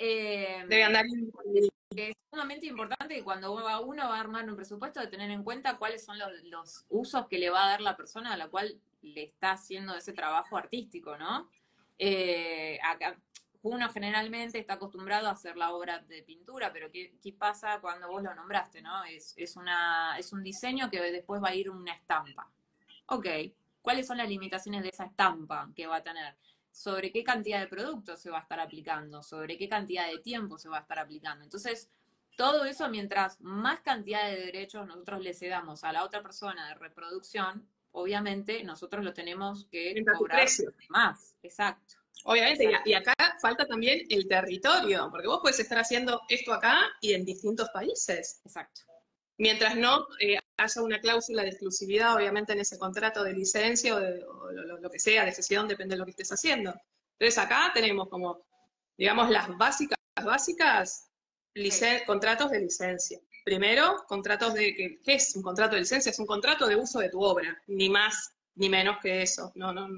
Eh, debe andar en- que es sumamente importante que cuando va- uno va a armar un presupuesto, de tener en cuenta cuáles son los, los usos que le va a dar la persona a la cual le está haciendo ese trabajo artístico, ¿no? Eh, acá, uno generalmente está acostumbrado a hacer la obra de pintura, pero ¿qué, qué pasa cuando vos lo nombraste, no? Es, es, una, es un diseño que después va a ir una estampa. Ok, ¿cuáles son las limitaciones de esa estampa que va a tener? ¿Sobre qué cantidad de productos se va a estar aplicando? ¿Sobre qué cantidad de tiempo se va a estar aplicando? Entonces, todo eso, mientras más cantidad de derechos nosotros le cedamos a la otra persona de reproducción, obviamente nosotros lo tenemos que Mientras tu cobrar precio. más. Exacto. Obviamente, y, a- Exacto. y acá falta también el territorio, porque vos puedes estar haciendo esto acá y en distintos países. Exacto. Mientras no eh, haya una cláusula de exclusividad, obviamente, en ese contrato de licencia o, de, o lo, lo, lo, que sea, de cesión, depende de lo que estés haciendo. Entonces acá tenemos como, digamos, las básicas, las básicas licen Sí. contratos de licencia. Primero, contratos de, ¿qué, ¿qué es un contrato de licencia? Es un contrato de uso de tu obra, ni más ni menos que eso. No, no,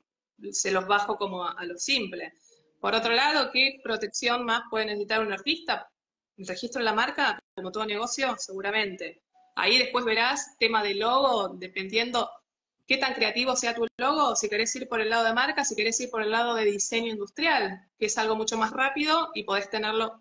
se los bajo como a, a lo simple. Por otro lado, ¿qué protección más puede necesitar un artista? El registro de la marca, como todo negocio, seguramente. Ahí después verás tema de logo, dependiendo qué tan creativo sea tu logo, si querés ir por el lado de marca, si querés ir por el lado de diseño industrial, que es algo mucho más rápido y podés tenerlo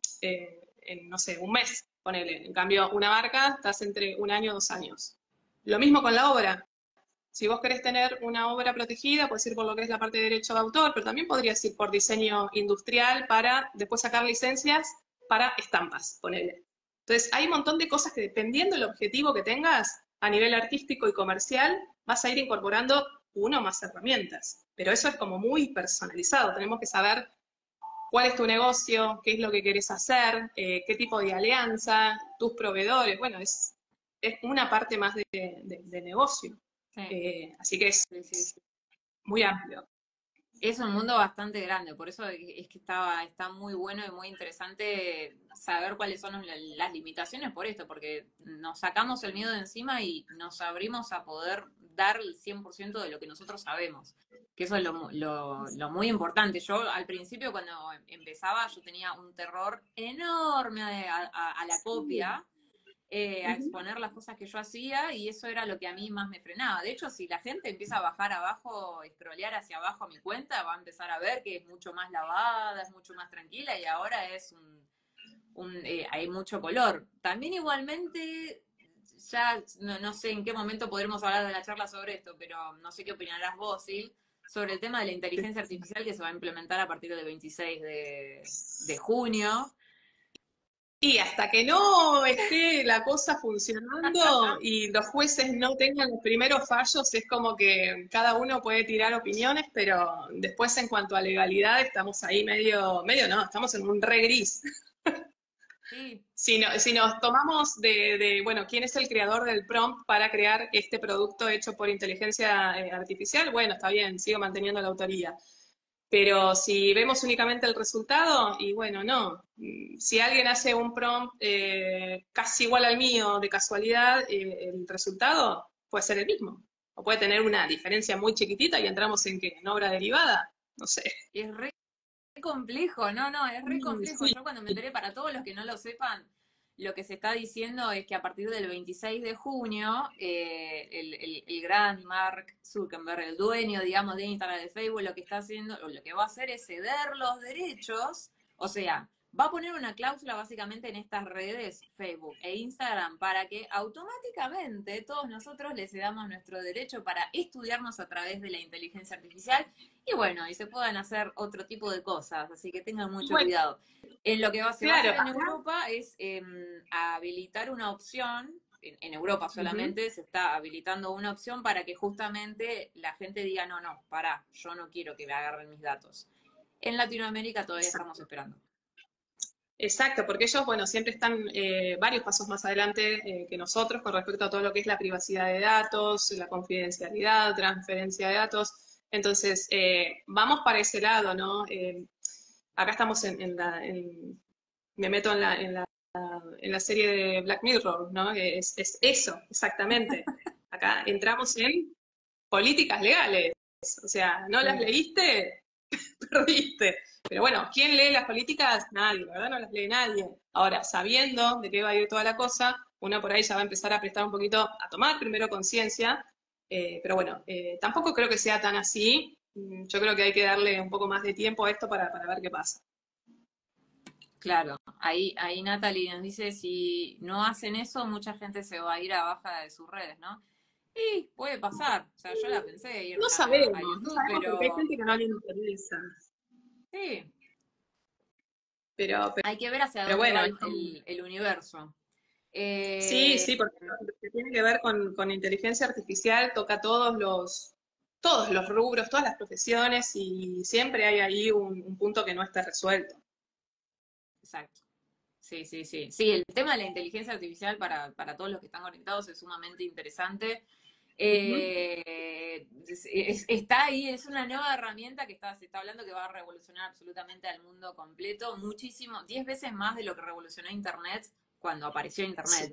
eh, en, no sé, un mes, ponele. En cambio, una marca, estás entre un año o dos años. Lo mismo con la obra. Si vos querés tener una obra protegida, puedes ir por lo que es la parte de derecho de autor, pero también podrías ir por diseño industrial para después sacar licencias para estampas, ponele. Entonces, hay un montón de cosas que dependiendo del objetivo que tengas a nivel artístico y comercial, vas a ir incorporando uno o más herramientas. Pero eso es como muy personalizado. Tenemos que saber cuál es tu negocio, qué es lo que querés hacer, eh, qué tipo de alianza, tus proveedores. Bueno, es, es una parte más de, de, de negocio. Sí. Eh, así que es Sí, sí, sí. muy amplio. Es un mundo bastante grande, por eso es que estaba, está muy bueno y muy interesante saber cuáles son las limitaciones por esto, porque nos sacamos el miedo de encima y nos abrimos a poder dar el cien por ciento de lo que nosotros sabemos, que eso es lo, lo, lo muy importante. Yo al principio cuando empezaba yo tenía un terror enorme a, a, a la copia, eh, a exponer las cosas que yo hacía y eso era lo que a mí más me frenaba. De hecho, si la gente empieza a bajar abajo, scrollear hacia abajo a mi cuenta, va a empezar a ver que es mucho más lavada, es mucho más tranquila y ahora es un, un eh, hay mucho color. También igualmente, ya no, no, sé en qué momento podremos hablar de la charla sobre esto, pero no sé qué opinarás vos, ¿sí? Sobre el tema de la inteligencia artificial que se va a implementar a partir del veintiséis de, de junio. Y hasta que no esté la cosa funcionando y los jueces no tengan los primeros fallos, es como que cada uno puede tirar opiniones, pero después en cuanto a legalidad estamos ahí medio, medio no, estamos en un re gris. Sí. Si, no, si nos tomamos de, de, bueno, quién es el creador del prompt para crear este producto hecho por inteligencia eh, artificial, bueno, está bien, sigo manteniendo la autoría. Pero si vemos únicamente el resultado, y bueno, no. Si alguien hace un prompt eh, casi igual al mío de casualidad, eh, el resultado puede ser el mismo. O puede tener una diferencia muy chiquitita y entramos en qué, en obra derivada, no sé. Es re complejo, no, no, es re Mm, complejo. sí, Yo cuando me enteré, para todos los que no lo sepan, lo que se está diciendo es que a partir del veintiséis de junio, eh, el, el, el gran Mark Zuckerberg, el dueño, digamos, de Instagram, de Facebook, lo que está haciendo, o lo que va a hacer es ceder los derechos, o sea, va a poner una cláusula básicamente en estas redes, Facebook e Instagram, para que automáticamente todos nosotros le cedamos nuestro derecho para estudiarnos a través de la inteligencia artificial y bueno, y se puedan hacer otro tipo de cosas, así que tengan mucho bueno, cuidado. En lo que va, se va a claro, hacer en acá, Europa es eh, habilitar una opción, en, en Europa uh-huh. solamente se está habilitando una opción para que justamente la gente diga, no, no, pará, yo no quiero que me agarren mis datos. En Latinoamérica todavía estamos Exacto. esperando. Exacto, porque ellos, bueno, siempre están eh, varios pasos más adelante eh, que nosotros con respecto a todo lo que es la privacidad de datos, la confidencialidad, transferencia de datos. Entonces, eh, vamos para ese lado, ¿no? Eh, acá estamos en, en la, en, me meto en la, en la, en la serie de Black Mirror, ¿no? Que es, es eso, exactamente. Acá entramos en políticas legales. O sea, ¿no las Sí. leíste? Perdiste. Pero bueno, ¿quién lee las políticas? Nadie, la verdad no las lee nadie. Ahora, sabiendo de qué va a ir toda la cosa, uno por ahí ya va a empezar a prestar un poquito, a tomar primero conciencia, eh, pero bueno, eh, tampoco creo que sea tan así. mm, yo creo que hay que darle un poco más de tiempo a esto para, para ver qué pasa. Claro, ahí, ahí Natalie nos dice, si no hacen eso, mucha gente se va a ir a baja de sus redes, ¿no? Y puede pasar, o sea, yo la pensé irme No a, a sabemos, no YouTube, sabemos porque hay pero gente que no le interesa. sí, Pero, pero, hay que ver hacia pero dónde va bueno, el, el- el universo. sí, Eh, sí, porque lo que tiene que ver con, con inteligencia artificial toca todos los, todos los rubros, todas las profesiones y siempre hay ahí un, un punto que no está resuelto. exacto. Sí, sí, sí. Sí, el tema de la inteligencia artificial para, para todos los que están conectados es sumamente interesante. Ujú. Eh, es- es- está ahí, es una nueva herramienta que está, se está hablando que va a revolucionar absolutamente al mundo completo, muchísimo, diez veces más de lo que revolucionó Internet cuando apareció Sí, Internet.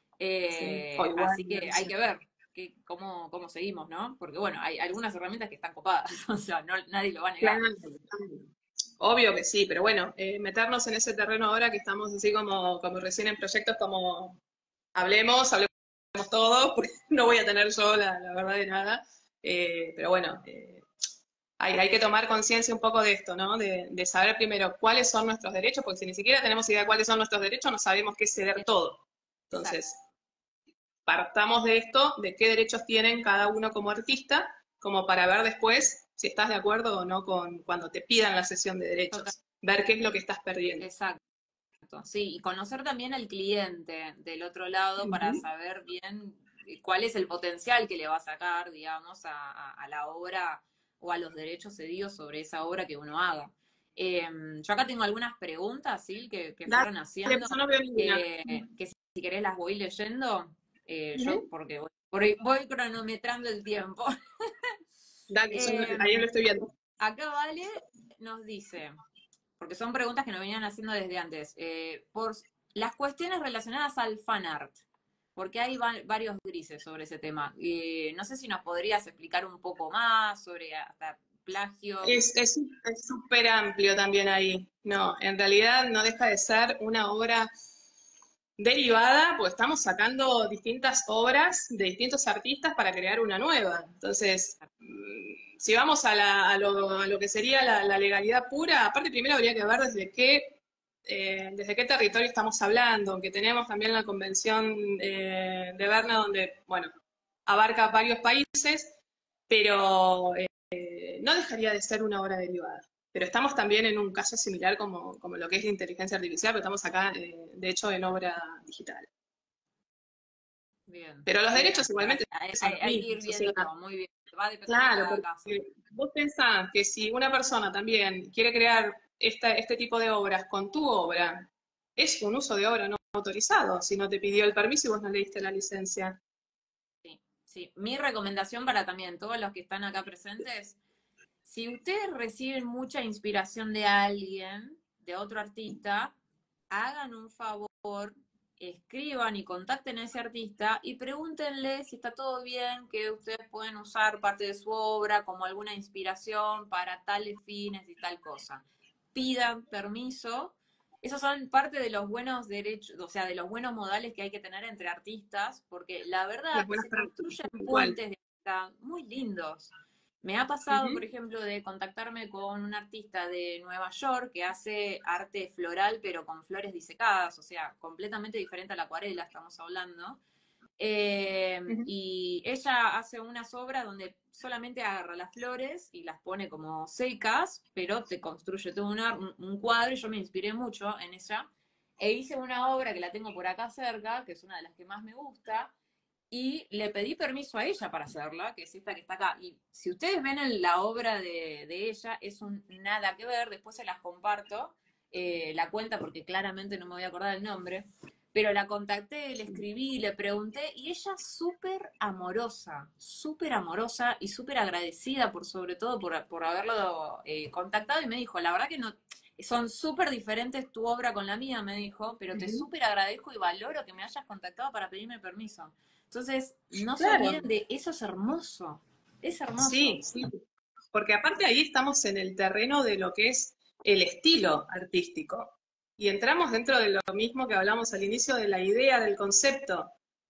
sí. O Eh, igual, así no que hay sé. que ver que, cómo, cómo seguimos, ¿no? Porque bueno, hay algunas herramientas que están copadas, o sea, no, nadie lo va a negar. Claro, claro. Obvio que sí, pero bueno, eh, meternos en ese terreno ahora que estamos así como, como recién en proyectos como hablemos, hablemos todos, pues no voy a tener yo la, la verdad de nada. Eh, pero bueno, eh, hay, hay que tomar conciencia un poco de esto, ¿no? De, de saber primero cuáles son nuestros derechos, porque si ni siquiera tenemos idea de cuáles son nuestros derechos, no sabemos qué ceder todo. Exacto. Entonces, partamos de esto, de qué derechos tienen cada uno como artista, como para ver después si estás de acuerdo o no con cuando te pidan la sesión de Total, derechos, ver qué es lo que estás perdiendo. exacto. Sí, y conocer también al cliente del otro lado para Ujú. saber bien cuál es el potencial que le va a sacar, digamos, a, a- a la obra o a los derechos cedidos sobre esa obra que uno haga. Eh, yo acá tengo algunas preguntas, ¿sí? que, que Dale, fueron haciendo, pues no veo ninguna. eh, que si, si querés las voy leyendo, eh, yo Ujú. porque voy, voy- voy cronometrando el tiempo. Dale, yo no- Eh, ahí lo estoy viendo. acá Vale nos dice, porque son preguntas que nos venían haciendo desde antes, eh, por las cuestiones relacionadas al fan art, porque hay va varios grises sobre ese tema. Eh, no sé si nos podrías explicar un poco más sobre hasta plagio. Es, es, es súper amplio también ahí. No, en realidad no deja de ser una obra derivada, pues estamos sacando distintas obras de distintos artistas para crear una nueva. Entonces, mm, si vamos a, la- a lo, a lo que sería la, la legalidad pura, aparte primero habría que ver desde qué, eh, desde qué territorio estamos hablando, que tenemos también la Convención eh, de Berna, donde, bueno, abarca varios países, pero eh, no dejaría de ser una obra derivada. Pero estamos también en un caso similar como, como lo que es la inteligencia artificial, pero estamos acá, eh, de hecho, en obra digital. Bien, Pero los bien. derechos igualmente Hay, son hay- los hay que ir mismos. O sea, viéndolo, muy bien. Va a depender de claro, cada caso. porque vos pensás que si una persona también quiere crear esta, este tipo de obras con tu obra, es un uso de obra no autorizado, si no te pidió el permiso y vos no le diste la licencia. Sí, sí. Mi recomendación para también todos los que están acá presentes, si ustedes reciben mucha inspiración de alguien, de otro artista, hagan un favor, escriban y contacten a ese artista y pregúntenle si está todo bien, que ustedes pueden usar parte de su obra como alguna inspiración para tales fines y tal cosa. Pidan permiso. Esos son parte de los buenos derechos, o sea, de los buenos modales que hay que tener entre artistas, porque la Las verdad que buenas se prácticas, construyen igual. puentes de amistad muy lindos. Me ha pasado, por Ujú, ejemplo, de contactarme con un artista de Nueva York que hace arte floral pero con flores disecadas, o sea, completamente diferente a la acuarela, estamos hablando. Eh, ujú. y ella hace unas obras donde solamente agarra las flores y las pone como secas, pero te construye todo una- un, un cuadro y yo me inspiré mucho en ella. E hice una obra que la tengo por acá cerca, que es una de las que más me gusta, y le pedí permiso a ella para hacerla, que es esta que está acá. Y si ustedes ven en la obra de, de ella, es un nada que ver, después se las comparto, eh, la cuenta porque claramente no me voy a acordar el nombre, pero la contacté, le escribí, le pregunté, y ella súper amorosa, súper amorosa y súper agradecida por sobre todo por, por haberlo eh, contactado, y me dijo, la verdad que no, son súper diferentes tu obra con la mía, me dijo, pero te Ujú. súper agradezco y valoro que me hayas contactado para pedirme permiso. Entonces, no se Claro, olviden de eso, es hermoso, es hermoso. sí, sí. Porque aparte ahí estamos en el terreno de lo que es el estilo artístico. Y entramos dentro de lo mismo que hablamos al inicio de la idea, del concepto.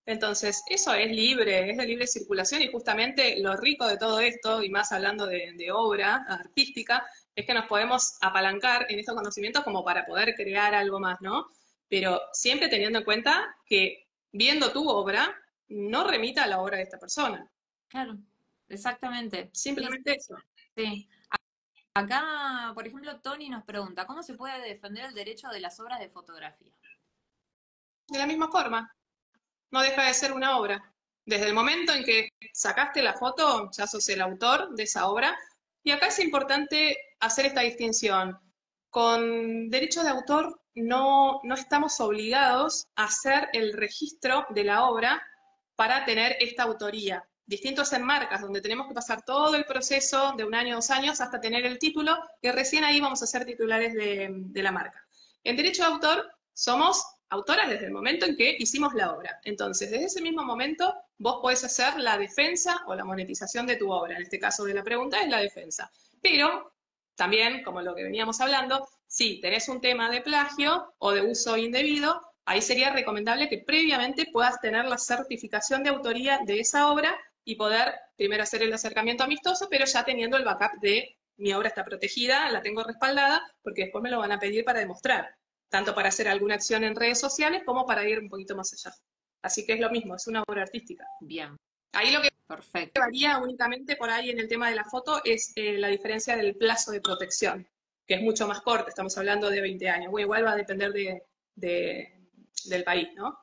Entonces, eso es libre, es de libre circulación y justamente lo rico de todo esto, y más hablando de, de obra artística, es que nos podemos apalancar en estos conocimientos como para poder crear algo más, ¿no? Pero siempre teniendo en cuenta que viendo tu obra no remita a la obra de esta persona. Claro, exactamente. Sí, Simplemente eso. sí. Acá, por ejemplo, Tony nos pregunta, ¿cómo se puede defender el derecho de las obras de fotografía? De la misma forma, no deja de ser una obra. Desde el momento en que sacaste la foto, ya sos el autor de esa obra. Y acá es importante hacer esta distinción. Con derecho de autor no, no estamos obligados a hacer el registro de la obra para tener esta autoría. Distintos en marcas, donde tenemos que pasar todo el proceso de un año, dos años, hasta tener el título, que recién ahí vamos a ser titulares de, de la marca. En derecho de autor somos autoras desde el momento en que hicimos la obra. Entonces, desde ese mismo momento, vos podés hacer la defensa o la monetización de tu obra. En este caso de la pregunta es la defensa. Pero, también, como lo que veníamos hablando, si tenés un tema de plagio o de uso indebido, ahí sería recomendable que previamente puedas tener la certificación de autoría de esa obra y poder primero hacer el acercamiento amistoso, pero ya teniendo el backup de mi obra está protegida, la tengo respaldada, porque después me lo van a pedir para demostrar, tanto para hacer alguna acción en redes sociales como para ir un poquito más allá. Así que es lo mismo, es una obra artística. Bien, Ahí lo que perfecto. varía únicamente por ahí en el tema de la foto es eh, la diferencia del plazo de protección, que es mucho más corto, estamos hablando de veinte años. Bueno, igual va a depender de, de, del país, ¿no?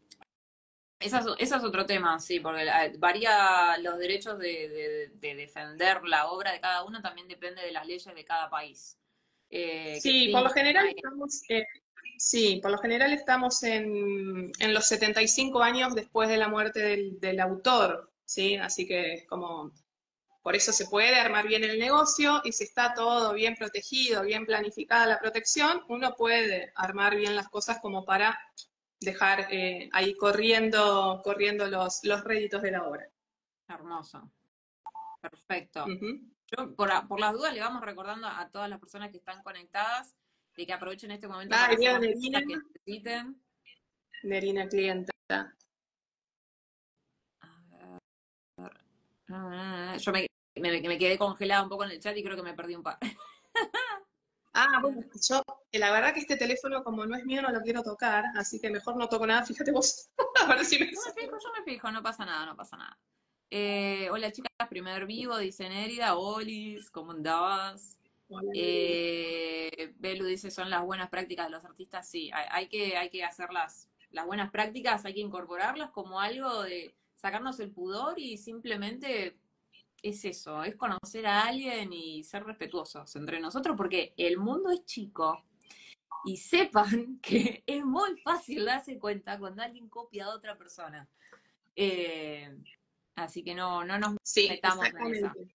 Ese es, ese es otro tema, sí, porque la- varía los derechos de, de- de defender la obra de cada uno, también depende de las leyes de cada país. Eh, que Sí, por lo sí, general hay- estamos, eh, sí, por lo general estamos en, en los setenta y cinco años después de la muerte del, del autor, ¿sí? Así que es como, por eso se puede armar bien el negocio y si está todo bien protegido, bien planificada la protección, uno puede armar bien las cosas como para dejar eh, ahí corriendo, corriendo los, los réditos de la obra. hermoso, perfecto. Ujú. Yo, por, a- por las dudas, le vamos recordando a todas las personas que están conectadas de que aprovechen este momento Ah, para y hacer veo las Nerina, preguntas que necesiten. Nerina clienta. A ver, ah, yo me, me, me quedé congelada un poco en el chat y creo que me perdí un par. Ah, bueno, yo, eh, la verdad que este teléfono, como no es mío, no lo quiero tocar, así que mejor no toco nada, fíjate vos, a ver si me Yo me sale. fijo, yo me fijo, no pasa nada, no pasa nada. Eh, hola chicas, primer vivo, dice Nérida, Olis, ¿cómo andabas? Hola, Nerina. Eh, Belu dice, son las buenas prácticas de los artistas, sí, hay, hay que, hay que hacer las, las buenas prácticas, hay que incorporarlas como algo de sacarnos el pudor y simplemente es eso, es conocer a alguien y ser respetuosos entre nosotros porque el mundo es chico y sepan que es muy fácil darse cuenta cuando alguien copia a otra persona. Eh, Así que no, no nos Sí, metamos en esa. exactamente,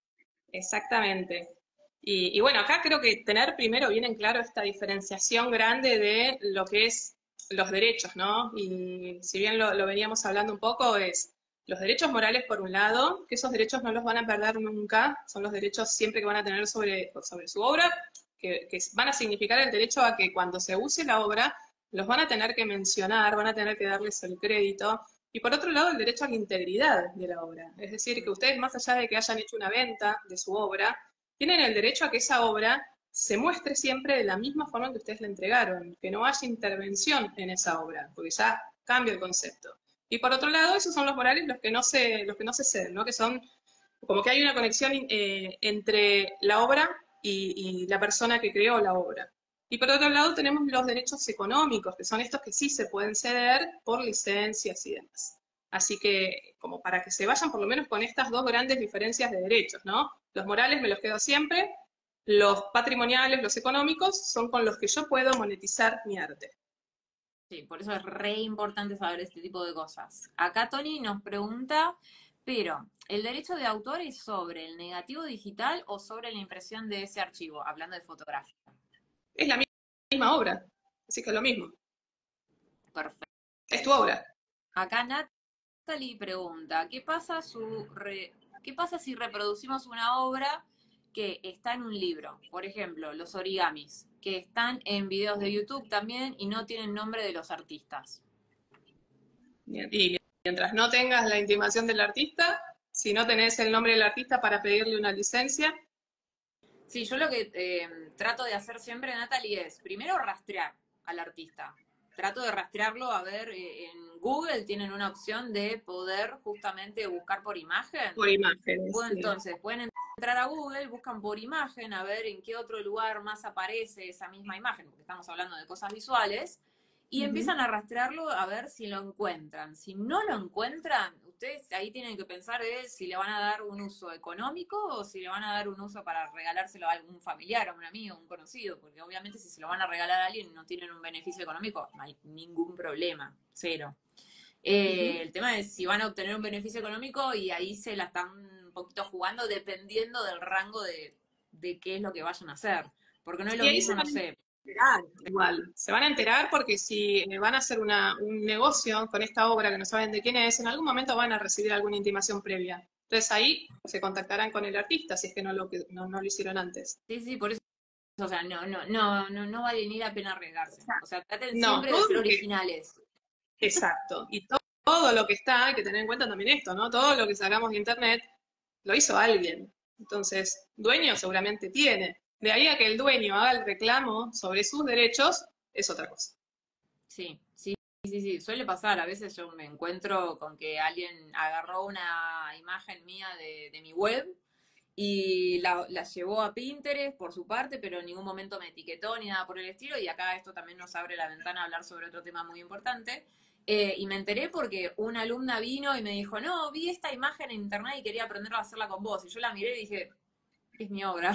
exactamente. Y, y bueno, acá creo que tener primero bien en claro esta diferenciación grande de lo que es los derechos, ¿no? Y si bien lo, lo veníamos hablando un poco, es los derechos morales por un lado, que esos derechos no los van a perder nunca, son los derechos siempre que van a tener sobre, sobre su obra, que, que van a significar el derecho a que cuando se use la obra, los van a tener que mencionar, van a tener que darles el crédito, y por otro lado, el derecho a la integridad de la obra. Es decir, que ustedes, más allá de que hayan hecho una venta de su obra, tienen el derecho a que esa obra se muestre siempre de la misma forma que ustedes la entregaron, que no haya intervención en esa obra, porque ya cambia el concepto. Y por otro lado, esos son los morales los que no se, los que no se ceden, ¿no? Que son como que hay una conexión eh, entre la obra y, y la persona que creó la obra. Y por otro lado tenemos los derechos económicos, que son estos que sí se pueden ceder por licencias y demás. Así que, como para que se vayan por lo menos con estas dos grandes diferencias de derechos, ¿no? Los morales me los quedo siempre, los patrimoniales, los económicos, son con los que yo puedo monetizar mi arte. Sí, por eso es re importante saber este tipo de cosas. Acá Tony nos pregunta, pero, ¿el derecho de autor es sobre el negativo digital o sobre la impresión de ese archivo? Hablando de fotografía. Es la misma obra, así que es lo mismo. Es tu Perfecto. obra. Acá Natalie pregunta, ¿qué pasa, su re- ¿qué pasa si reproducimos una obra que está en un libro? Por ejemplo, los origamis, que están en videos de YouTube también y no tienen nombre de los artistas. Y mientras no tengas la intimación del artista, si no tenés el nombre del artista para pedirle una licencia. Sí, yo lo que eh, trato de hacer siempre, Natalie, es primero rastrear al artista. Trato de rastrearlo, a ver, eh, en Google tienen una opción de poder justamente buscar por imagen. Por imágenes. Bueno, entonces, pueden entrar a Google, buscan por imagen, a ver en qué otro lugar más aparece esa misma imagen, porque estamos hablando de cosas visuales, y uh-huh. empiezan a rastrearlo a ver si lo encuentran. Si no lo encuentran, ustedes ahí tienen que pensar de si le van a dar un uso económico o si le van a dar un uso para regalárselo a algún familiar, a un amigo, a un conocido, porque obviamente si se lo van a regalar a alguien y no tienen un beneficio económico, no hay ningún problema, cero. Eh, uh-huh. El tema es si van a obtener un beneficio económico y ahí se la están un poquito jugando dependiendo del rango de, de qué es lo que vayan a hacer. Porque no es lo mismo, no sé. Enterar, igual, se van a enterar porque si van a hacer una, un negocio con esta obra que no saben de quién es, en algún momento van a recibir alguna intimación previa. Entonces ahí se contactarán con el artista si es que no lo, no, no lo hicieron antes. Sí, sí, por eso. O sea, no, no, no, no, no vale ni la pena arriesgarse. O sea, traten no, siempre de ser originales. Que, exacto. Y todo, todo lo que está, hay que tener en cuenta también esto, ¿no? Todo lo que sacamos de internet lo hizo alguien. Entonces, dueño seguramente tiene. De ahí a que el dueño haga el reclamo sobre sus derechos, es otra cosa. Sí, sí, sí, sí, suele pasar. A veces yo me encuentro con que alguien agarró una imagen mía de, de mi web y la, la llevó a Pinterest por su parte, pero en ningún momento me etiquetó ni nada por el estilo. Y acá esto también nos abre la ventana a hablar sobre otro tema muy importante. Eh, y me enteré porque una alumna vino y me dijo, no, vi esta imagen en internet y quería aprender a hacerla con vos. Y yo la miré y dije, es mi obra.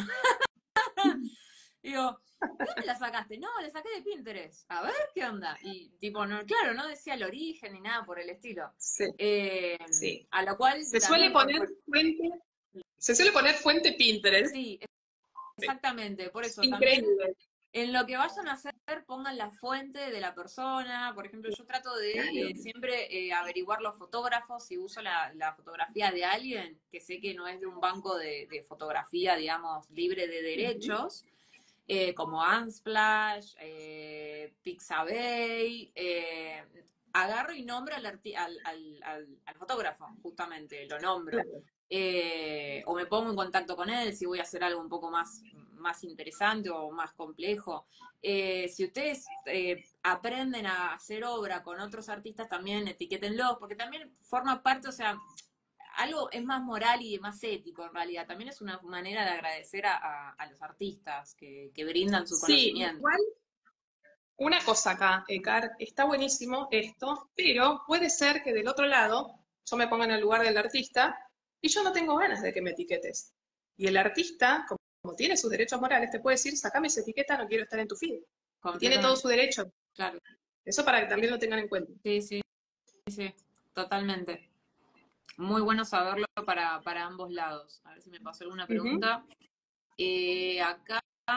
Digo, ¿de dónde la sacaste? No, la saqué de Pinterest. A ver, ¿qué onda? Y tipo, no, claro, no decía el origen ni nada por el estilo. Sí. Eh, sí. A lo cual... Se suele poner por... fuente, se suele poner fuente Pinterest. Sí, exactamente. Por eso Increíble. También en lo que vayan a hacer, pongan la fuente de la persona. Por ejemplo, yo trato de claro. eh, siempre eh, averiguar los fotógrafos. Si uso la, la fotografía de alguien, que sé que no es de un banco de, de fotografía, digamos, libre de derechos, uh-huh. eh, como Unsplash, eh, Pixabay, eh, agarro y nombro al, arti- al, al, al, al fotógrafo, justamente, lo nombro. Claro. Eh, o me pongo en contacto con él si voy a hacer algo un poco más, más interesante o más complejo. Eh, si ustedes eh, aprenden a hacer obra con otros artistas, también etiquétenlos, porque también forma parte, o sea, algo es más moral y más ético en realidad. También es una manera de agradecer a, a, a los artistas que, que brindan su conocimiento. Sí, igual, una cosa acá, Ekar, está buenísimo esto, pero puede ser que del otro lado yo me ponga en el lugar del artista y yo no tengo ganas de que me etiquetes. Y el artista, como, como tiene sus derechos morales, te puede decir, sacame esa etiqueta, no quiero estar en tu feed. Y tiene todo su derecho. Claro. Eso para que también lo tengan en cuenta. Sí, sí, sí, totalmente. Muy bueno saberlo para, para ambos lados. A ver si me pasó alguna pregunta. Uh-huh. eh, acá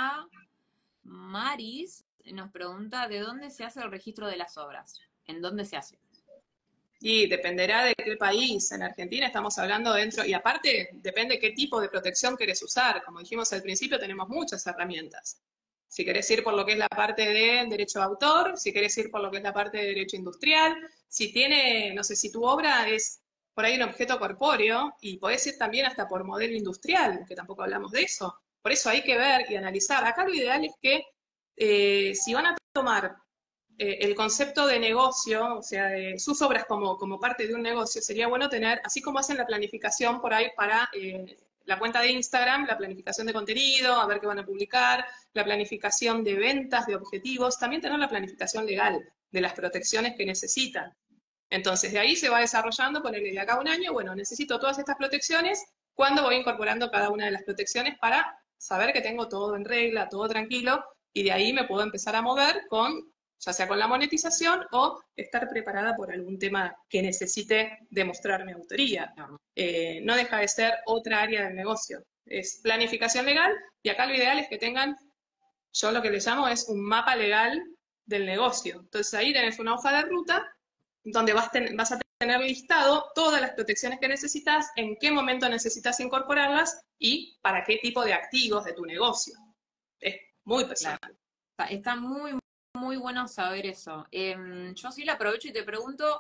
Maris nos pregunta, ¿de dónde se hace el registro de las obras? ¿En dónde se hace? Y dependerá de qué país. En Argentina estamos hablando dentro, y aparte depende qué tipo de protección querés usar. Como dijimos al principio, tenemos muchas herramientas. Si querés ir por lo que es la parte de derecho de autor, si querés ir por lo que es la parte de derecho industrial, si tiene, no sé, si tu obra es por ahí un objeto corpóreo, y podés ir también hasta por modelo industrial, que tampoco hablamos de eso. Por eso hay que ver y analizar. Acá lo ideal es que eh, si van a tomar Eh, el concepto de negocio, o sea, de sus obras como, como parte de un negocio, sería bueno tener, así como hacen la planificación por ahí para eh, la cuenta de Instagram, la planificación de contenido, a ver qué van a publicar, la planificación de ventas, de objetivos, también tener la planificación legal de las protecciones que necesitan. Entonces, de ahí se va desarrollando, ponerle de acá a un año, bueno, necesito todas estas protecciones, ¿cuándo voy incorporando cada una de las protecciones para saber que tengo todo en regla, todo tranquilo, y de ahí me puedo empezar a mover con ya sea con la monetización o estar preparada por algún tema que necesite demostrar mi autoría. Eh, no deja de ser otra área del negocio. Es planificación legal y acá lo ideal es que tengan, yo lo que les llamo es un mapa legal del negocio. Entonces ahí tenés una hoja de ruta donde vas, ten, vas a tener listado todas las protecciones que necesitas, en qué momento necesitas incorporarlas y para qué tipo de activos de tu negocio. Es muy personal. Claro. Está, está muy, muy bueno saber eso. Eh, yo sí la aprovecho y te pregunto,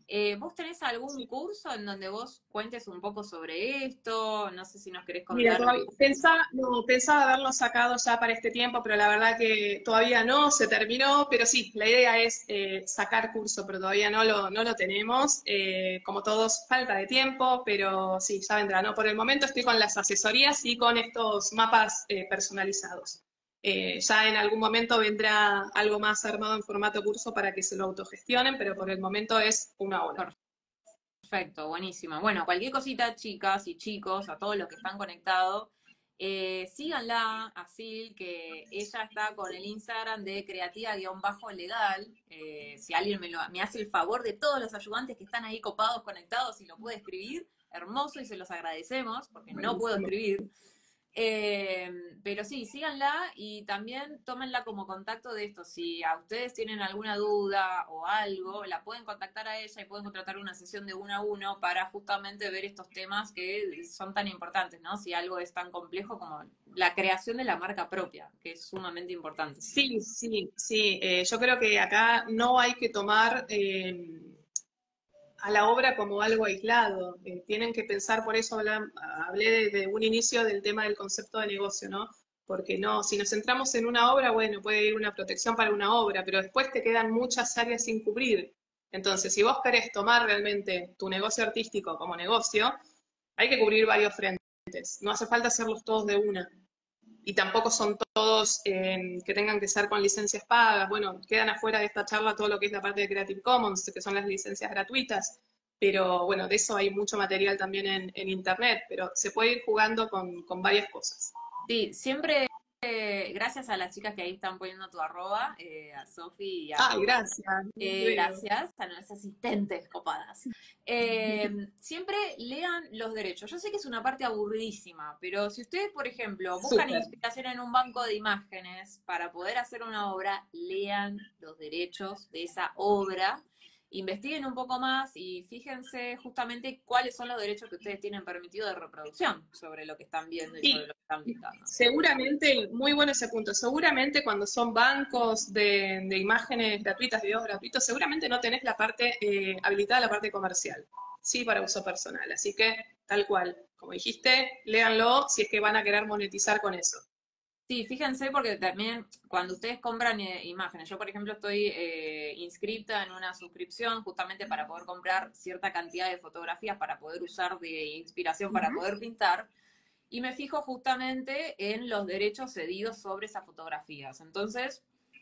Eh, ¿vos tenés algún curso en donde vos cuentes un poco sobre esto? No sé si nos querés Mira, contar. todavía, eh, pensaba, no, pensaba haberlo sacado ya para este tiempo, pero la verdad que todavía no, se terminó, pero sí, la idea es eh, sacar curso, pero todavía no lo, no lo tenemos. Eh, como todos, falta de tiempo, pero sí, ya vendrá, ¿no? Por el momento estoy con las asesorías y con estos mapas eh, personalizados. Eh, ya en algún momento vendrá algo más armado en formato curso para que se lo autogestionen, pero por el momento es una hora. Perfecto, buenísimo. Bueno, cualquier cosita, chicas y chicos, a todos los que están conectados, eh, síganla a Sil, que ella está con el Instagram de creativa-legal. Eh, si alguien me, lo, me hace el favor de todos los ayudantes que están ahí copados, conectados, y lo puede escribir, hermoso, y se los agradecemos, porque no puedo Buenísimo. escribir. Eh, pero sí, síganla y también tómenla como contacto de esto. Si a ustedes tienen alguna duda o algo, la pueden contactar a ella y pueden contratar una sesión de uno a uno para justamente ver estos temas que son tan importantes, ¿no? Si algo es tan complejo como la creación de la marca propia, que es sumamente importante. Sí, sí, sí. Eh, yo creo que acá no hay que tomar eh, a la obra como algo aislado. Eh, tienen que pensar, por eso habla- hablé desde un inicio del tema del concepto de negocio, ¿no? Porque no, si nos centramos en una obra, bueno, puede ir una protección para una obra, pero después te quedan muchas áreas sin cubrir. Entonces, si vos querés tomar realmente tu negocio artístico como negocio, hay que cubrir varios frentes. No hace falta hacerlos todos de una. Y tampoco son todos eh, que tengan que ser con licencias pagas. Bueno, quedan afuera de esta charla todo lo que es la parte de Creative Commons, que son las licencias gratuitas, pero bueno, de eso hay mucho material también en, en Internet, pero se puede ir jugando con, con varias cosas. Sí, siempre eh, gracias a las chicas que ahí están poniendo tu arroba, eh, a Sofi y a Ay, Ro. gracias, no Eh, veo. gracias a nuestras asistentes copadas. Eh, siempre lean los derechos. Yo sé que es una parte aburridísima, pero si ustedes, por ejemplo, buscan Súper. inspiración en un banco de imágenes para poder hacer una obra, lean los derechos de esa obra, investiguen un poco más y fíjense justamente cuáles son los derechos que ustedes tienen permitido de reproducción sobre lo que están viendo y sobre Sí, lo que están pintando. seguramente, muy bueno ese punto, seguramente cuando son bancos de, de imágenes gratuitas, videos gratuitos, seguramente no tenés la parte eh, habilitada, la parte comercial, sí, para uso personal. Así que, tal cual, como dijiste, léanlo si es que van a querer monetizar con eso. Sí, fíjense porque también cuando ustedes compran eh, imágenes, yo por ejemplo estoy eh, inscrita en una suscripción justamente para poder comprar cierta cantidad de fotografías para poder usar de inspiración para Ujú. poder pintar y me fijo justamente en los derechos cedidos sobre esas fotografías. Entonces,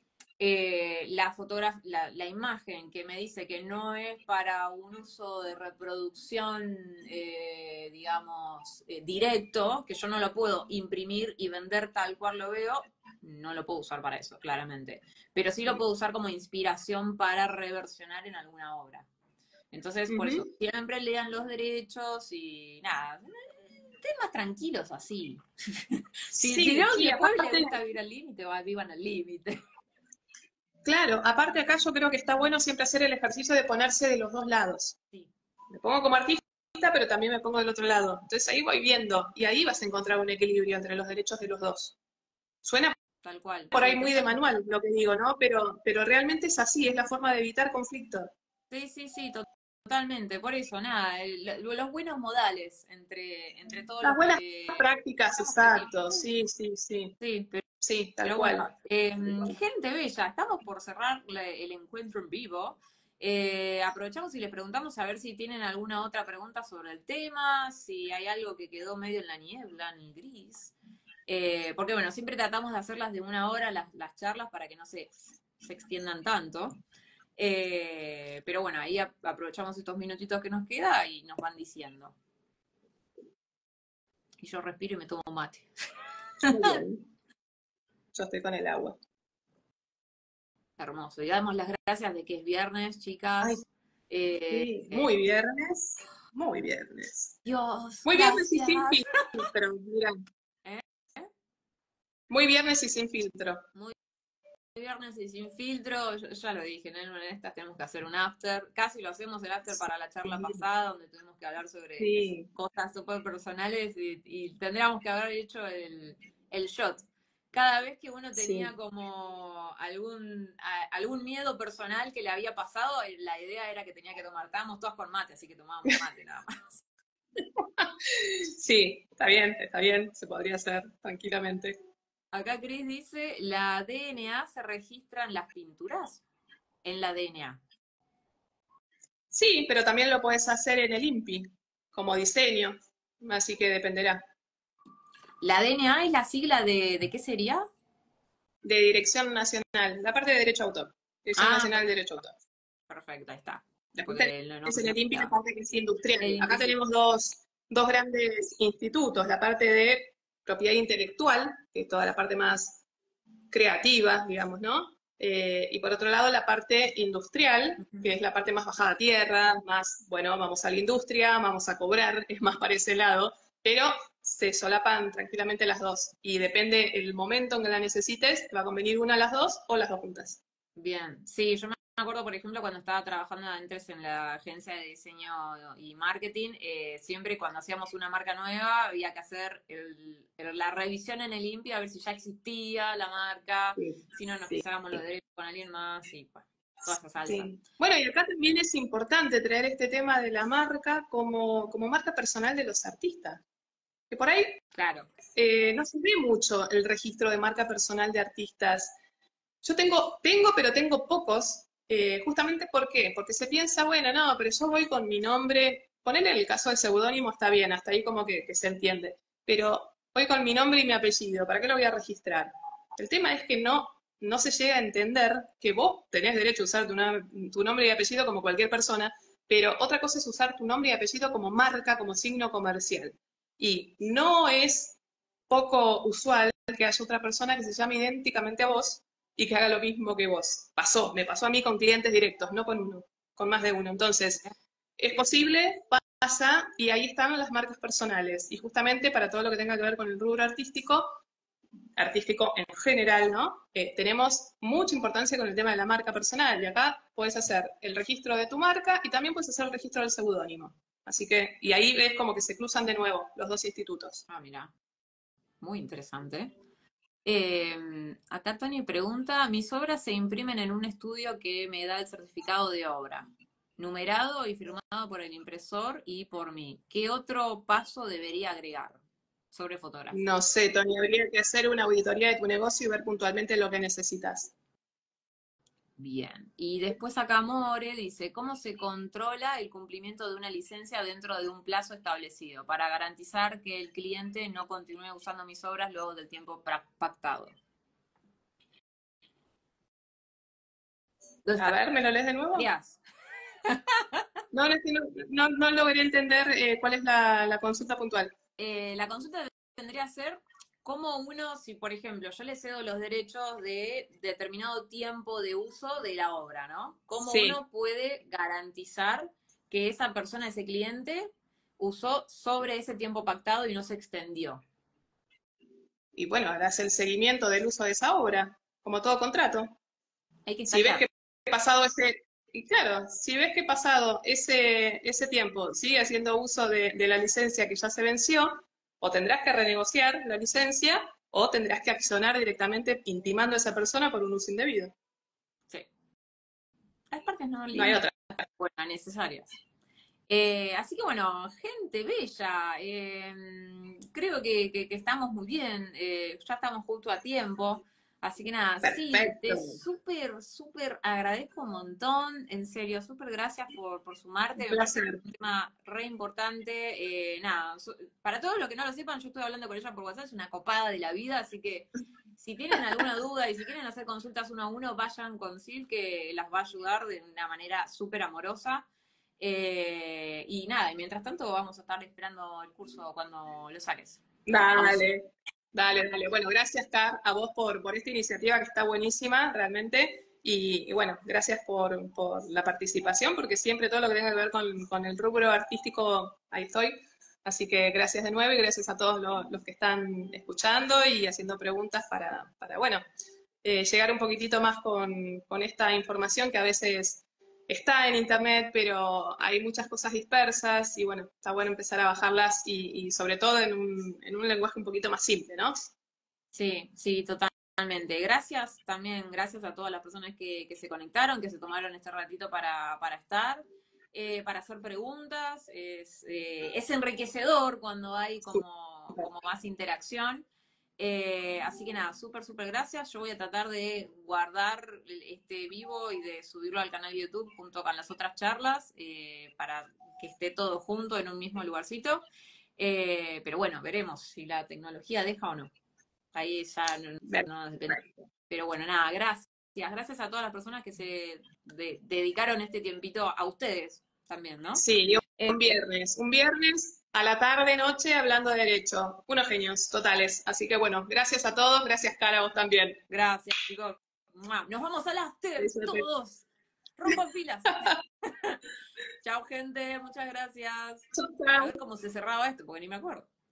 eh, la, la, la, imagen que me dice que no es para un uso de reproducción, eh, digamos, eh, directo, que yo no lo puedo imprimir y vender tal cual lo veo, no lo puedo usar para eso, claramente. Pero sí lo puedo usar como inspiración para reversionar en alguna obra. Entonces, por eso, Ujú. siempre lean los derechos y nada, temas tranquilos así. si, si, no, Sí, si sí, después le aparte, gusta vivir al límite, vivan al límite. claro, aparte acá yo creo que está bueno siempre hacer el ejercicio de ponerse de los dos lados. Sí. Me pongo como artista, pero también me pongo del otro lado. Entonces ahí voy viendo y ahí vas a encontrar un equilibrio entre los derechos de los dos. Suena Tal cual. por ahí Sí, muy de totalmente. manual lo que digo, ¿no? Pero, pero realmente es así, es la forma de evitar conflicto. Sí, sí, sí, to- totalmente. Por eso, nada, el- los buenos modales entre, entre todos Las los buenas que prácticas, estamos creativos. exacto, sí, sí, sí, Sí, pero, sí, tal pero cual. bueno, eh, gente bella, estamos por cerrar la- el encuentro en vivo. Eh, aprovechamos y les preguntamos a ver si tienen alguna otra pregunta sobre el tema, si hay algo que quedó medio en la niebla, en el gris. Eh, porque bueno, siempre tratamos de hacerlas de una hora las, las charlas para que no se, se extiendan tanto. Eh, pero bueno, ahí aprovechamos estos minutitos que nos queda y nos van diciendo. Y yo respiro y me tomo mate. Muy bien, yo estoy con el agua. Hermoso. Y damos las gracias de que es viernes, Ay, chicas. Eh, sí, eh, muy viernes, muy viernes. Dios, Muy viernes y sin gracias. filtro, mira, ¿Eh? muy viernes y sin filtro. Muy viernes y sin filtro. Yo, ya lo dije, en una de estas tenemos que hacer un after. Casi lo hacemos el after para la charla Sí, pasada, donde tuvimos que hablar sobre sí, cosas súper personales y, y tendríamos que haber hecho el, el shot. cada vez que uno tenía Sí. como algún, a- algún miedo personal que le había pasado, eh, la idea era que tenía que tomar. Estábamos todos con mate, así que tomábamos mate nada más. Sí, está bien, está bien, se podría hacer tranquilamente. Acá Chris dice, ¿la D N A se registran las pinturas? En la D N A. Sí, pero también lo puedes hacer en el INPI, como diseño, así que dependerá. ¿La D N A es la sigla de, de qué sería? De Dirección Nacional, la parte de Derecho a Autor. Dirección Ah, Nacional de Derecho a Autor. perfecto, ahí está. Después Porque el tenés en nombre no el INPI la queda. parte que es industrial. El Acá INPI sí. tenemos dos, dos grandes institutos, la parte de propiedad intelectual, que es toda la parte más creativa, digamos, ¿no? Eh, y por otro lado, la parte industrial, Ujú. que es la parte más bajada a tierra, más, bueno, vamos a la industria, vamos a cobrar, es más para ese lado, pero se solapan tranquilamente las dos. Y depende el momento en que la necesites, te va a convenir una de las dos o las dos juntas. Bien, sí, yo me acuerdo, por ejemplo, cuando estaba trabajando antes en la agencia de diseño y marketing, eh, siempre cuando hacíamos una marca nueva había que hacer el- el- la revisión en el INPI a ver si ya existía la marca, Sí, si no nos sí. pisábamos los derechos con alguien más y bueno, toda esa salsa. Sí. Bueno, y acá también es importante traer este tema de la marca como, como marca personal de los artistas. Que por ahí Claro, eh, no se ve mucho el registro de marca personal de artistas. Yo tengo, tengo, pero tengo pocos, eh, justamente ¿por qué? Porque se piensa, bueno, no, pero yo voy con mi nombre, poner el caso del seudónimo está bien, hasta ahí como que, que se entiende, pero voy con mi nombre y mi apellido, ¿para qué lo voy a registrar? El tema es que no, no se llega a entender que vos tenés derecho a usar tu, na- tu nombre y apellido como cualquier persona, pero otra cosa es usar tu nombre y apellido como marca, como signo comercial. Y no es poco usual que haya otra persona que se llame idénticamente a vos y que haga lo mismo que vos. Pasó, me pasó a mí con clientes directos, no con uno, con más de uno. Entonces, es posible, pasa, y ahí están las marcas personales. Y justamente para todo lo que tenga que ver con el rubro artístico, artístico en general, ¿no? Eh, tenemos mucha importancia con el tema de la marca personal. Y acá puedes hacer el registro de tu marca y también puedes hacer el registro del seudónimo. Así que, y ahí ves como que se cruzan de nuevo los dos institutos. ah, mira, muy interesante. Eh, acá Tony pregunta, mis obras se imprimen en un estudio que me da el certificado de obra, numerado y firmado por el impresor y por mí. ¿Qué otro paso debería agregar sobre No fotografía? sé, Tony, habría que hacer una auditoría de tu negocio y ver puntualmente lo que necesitas. Bien. Y después acá More dice, ¿cómo se controla el cumplimiento de una licencia dentro de un plazo establecido para garantizar que el cliente no continúe usando mis obras luego del tiempo pra- pactado? ¿Dónde A ver, ¿me lo lees de nuevo? estarías? No, no, es que no, no, no logré entender eh, cuál es la, la consulta puntual. Eh, la consulta tendría que ser cómo uno, si por ejemplo yo le cedo los derechos de determinado tiempo de uso de la obra, ¿no? ¿Cómo Sí, uno puede garantizar que esa persona, ese cliente, usó sobre ese tiempo pactado y no se extendió? y bueno, harás el seguimiento del uso de esa obra, como todo contrato. Hay que Si ves stalkear. que pasado ese, y claro, si ves que pasado ese, ese tiempo sigue haciendo uso de, de la licencia que ya se venció, o tendrás que renegociar la licencia, o tendrás que accionar directamente intimando a esa persona por un uso indebido. Sí. Las partes no No hay lindas, otra. bueno, necesarias. Eh, así que bueno, gente bella, eh, creo que, que- que estamos muy bien, eh, ya estamos justo a tiempo, así que nada, sí, Perfecto. te súper, súper agradezco un montón, en serio, súper gracias por, por Un sumarte, me parece que placer. es un tema re importante, eh, nada, su- para todos los que no lo sepan, yo estoy hablando con ella por WhatsApp, es una copada de la vida, así que si tienen alguna duda y si quieren hacer consultas uno a uno, vayan con Sil, que las va a ayudar de una manera súper amorosa. Eh, y nada, y mientras tanto vamos a estar esperando el curso cuando lo saques. Vamos. Dale, dale, dale. Bueno, gracias, Car, a vos por, por esta iniciativa que está buenísima, realmente. Y, y bueno, gracias por, por la participación, porque siempre todo lo que tenga que ver con, con el rubro artístico, ahí estoy. Así que gracias de nuevo y gracias a todos los, los que están escuchando y haciendo preguntas para, para bueno, eh, llegar un poquitito más con, con esta información que a veces está en internet, pero hay muchas cosas dispersas y bueno, está bueno empezar a bajarlas y, y sobre todo en un, en un lenguaje un poquito más simple, ¿no? Sí, sí, totalmente. Gracias también, gracias a todas las personas que, que se conectaron, que se tomaron este ratito para, para estar, eh, para hacer preguntas. Es, eh, es enriquecedor cuando hay como, como más interacción. Eh, así que nada, súper, súper gracias. Yo voy a tratar de guardar este vivo y de subirlo al canal de YouTube junto con las otras charlas eh, para que esté todo junto en un mismo lugarcito. Eh, pero bueno, veremos si la tecnología deja o no. Ahí ya no, no depende. Pero bueno, nada, gracias. Gracias a todas las personas que se de- dedicaron este tiempito a ustedes también, ¿no? Sí, y Eh, un viernes, un viernes a la tarde, noche, hablando de derecho. Unos genios totales. Así que bueno, gracias a todos, gracias Cara, a vos también. gracias, chicos. ¡Mua! Nos vamos a las T E D, Besote. todos. Rompan filas. Chao, gente. Muchas gracias. Chau, A chau. ver cómo se cerraba esto, porque ni me acuerdo.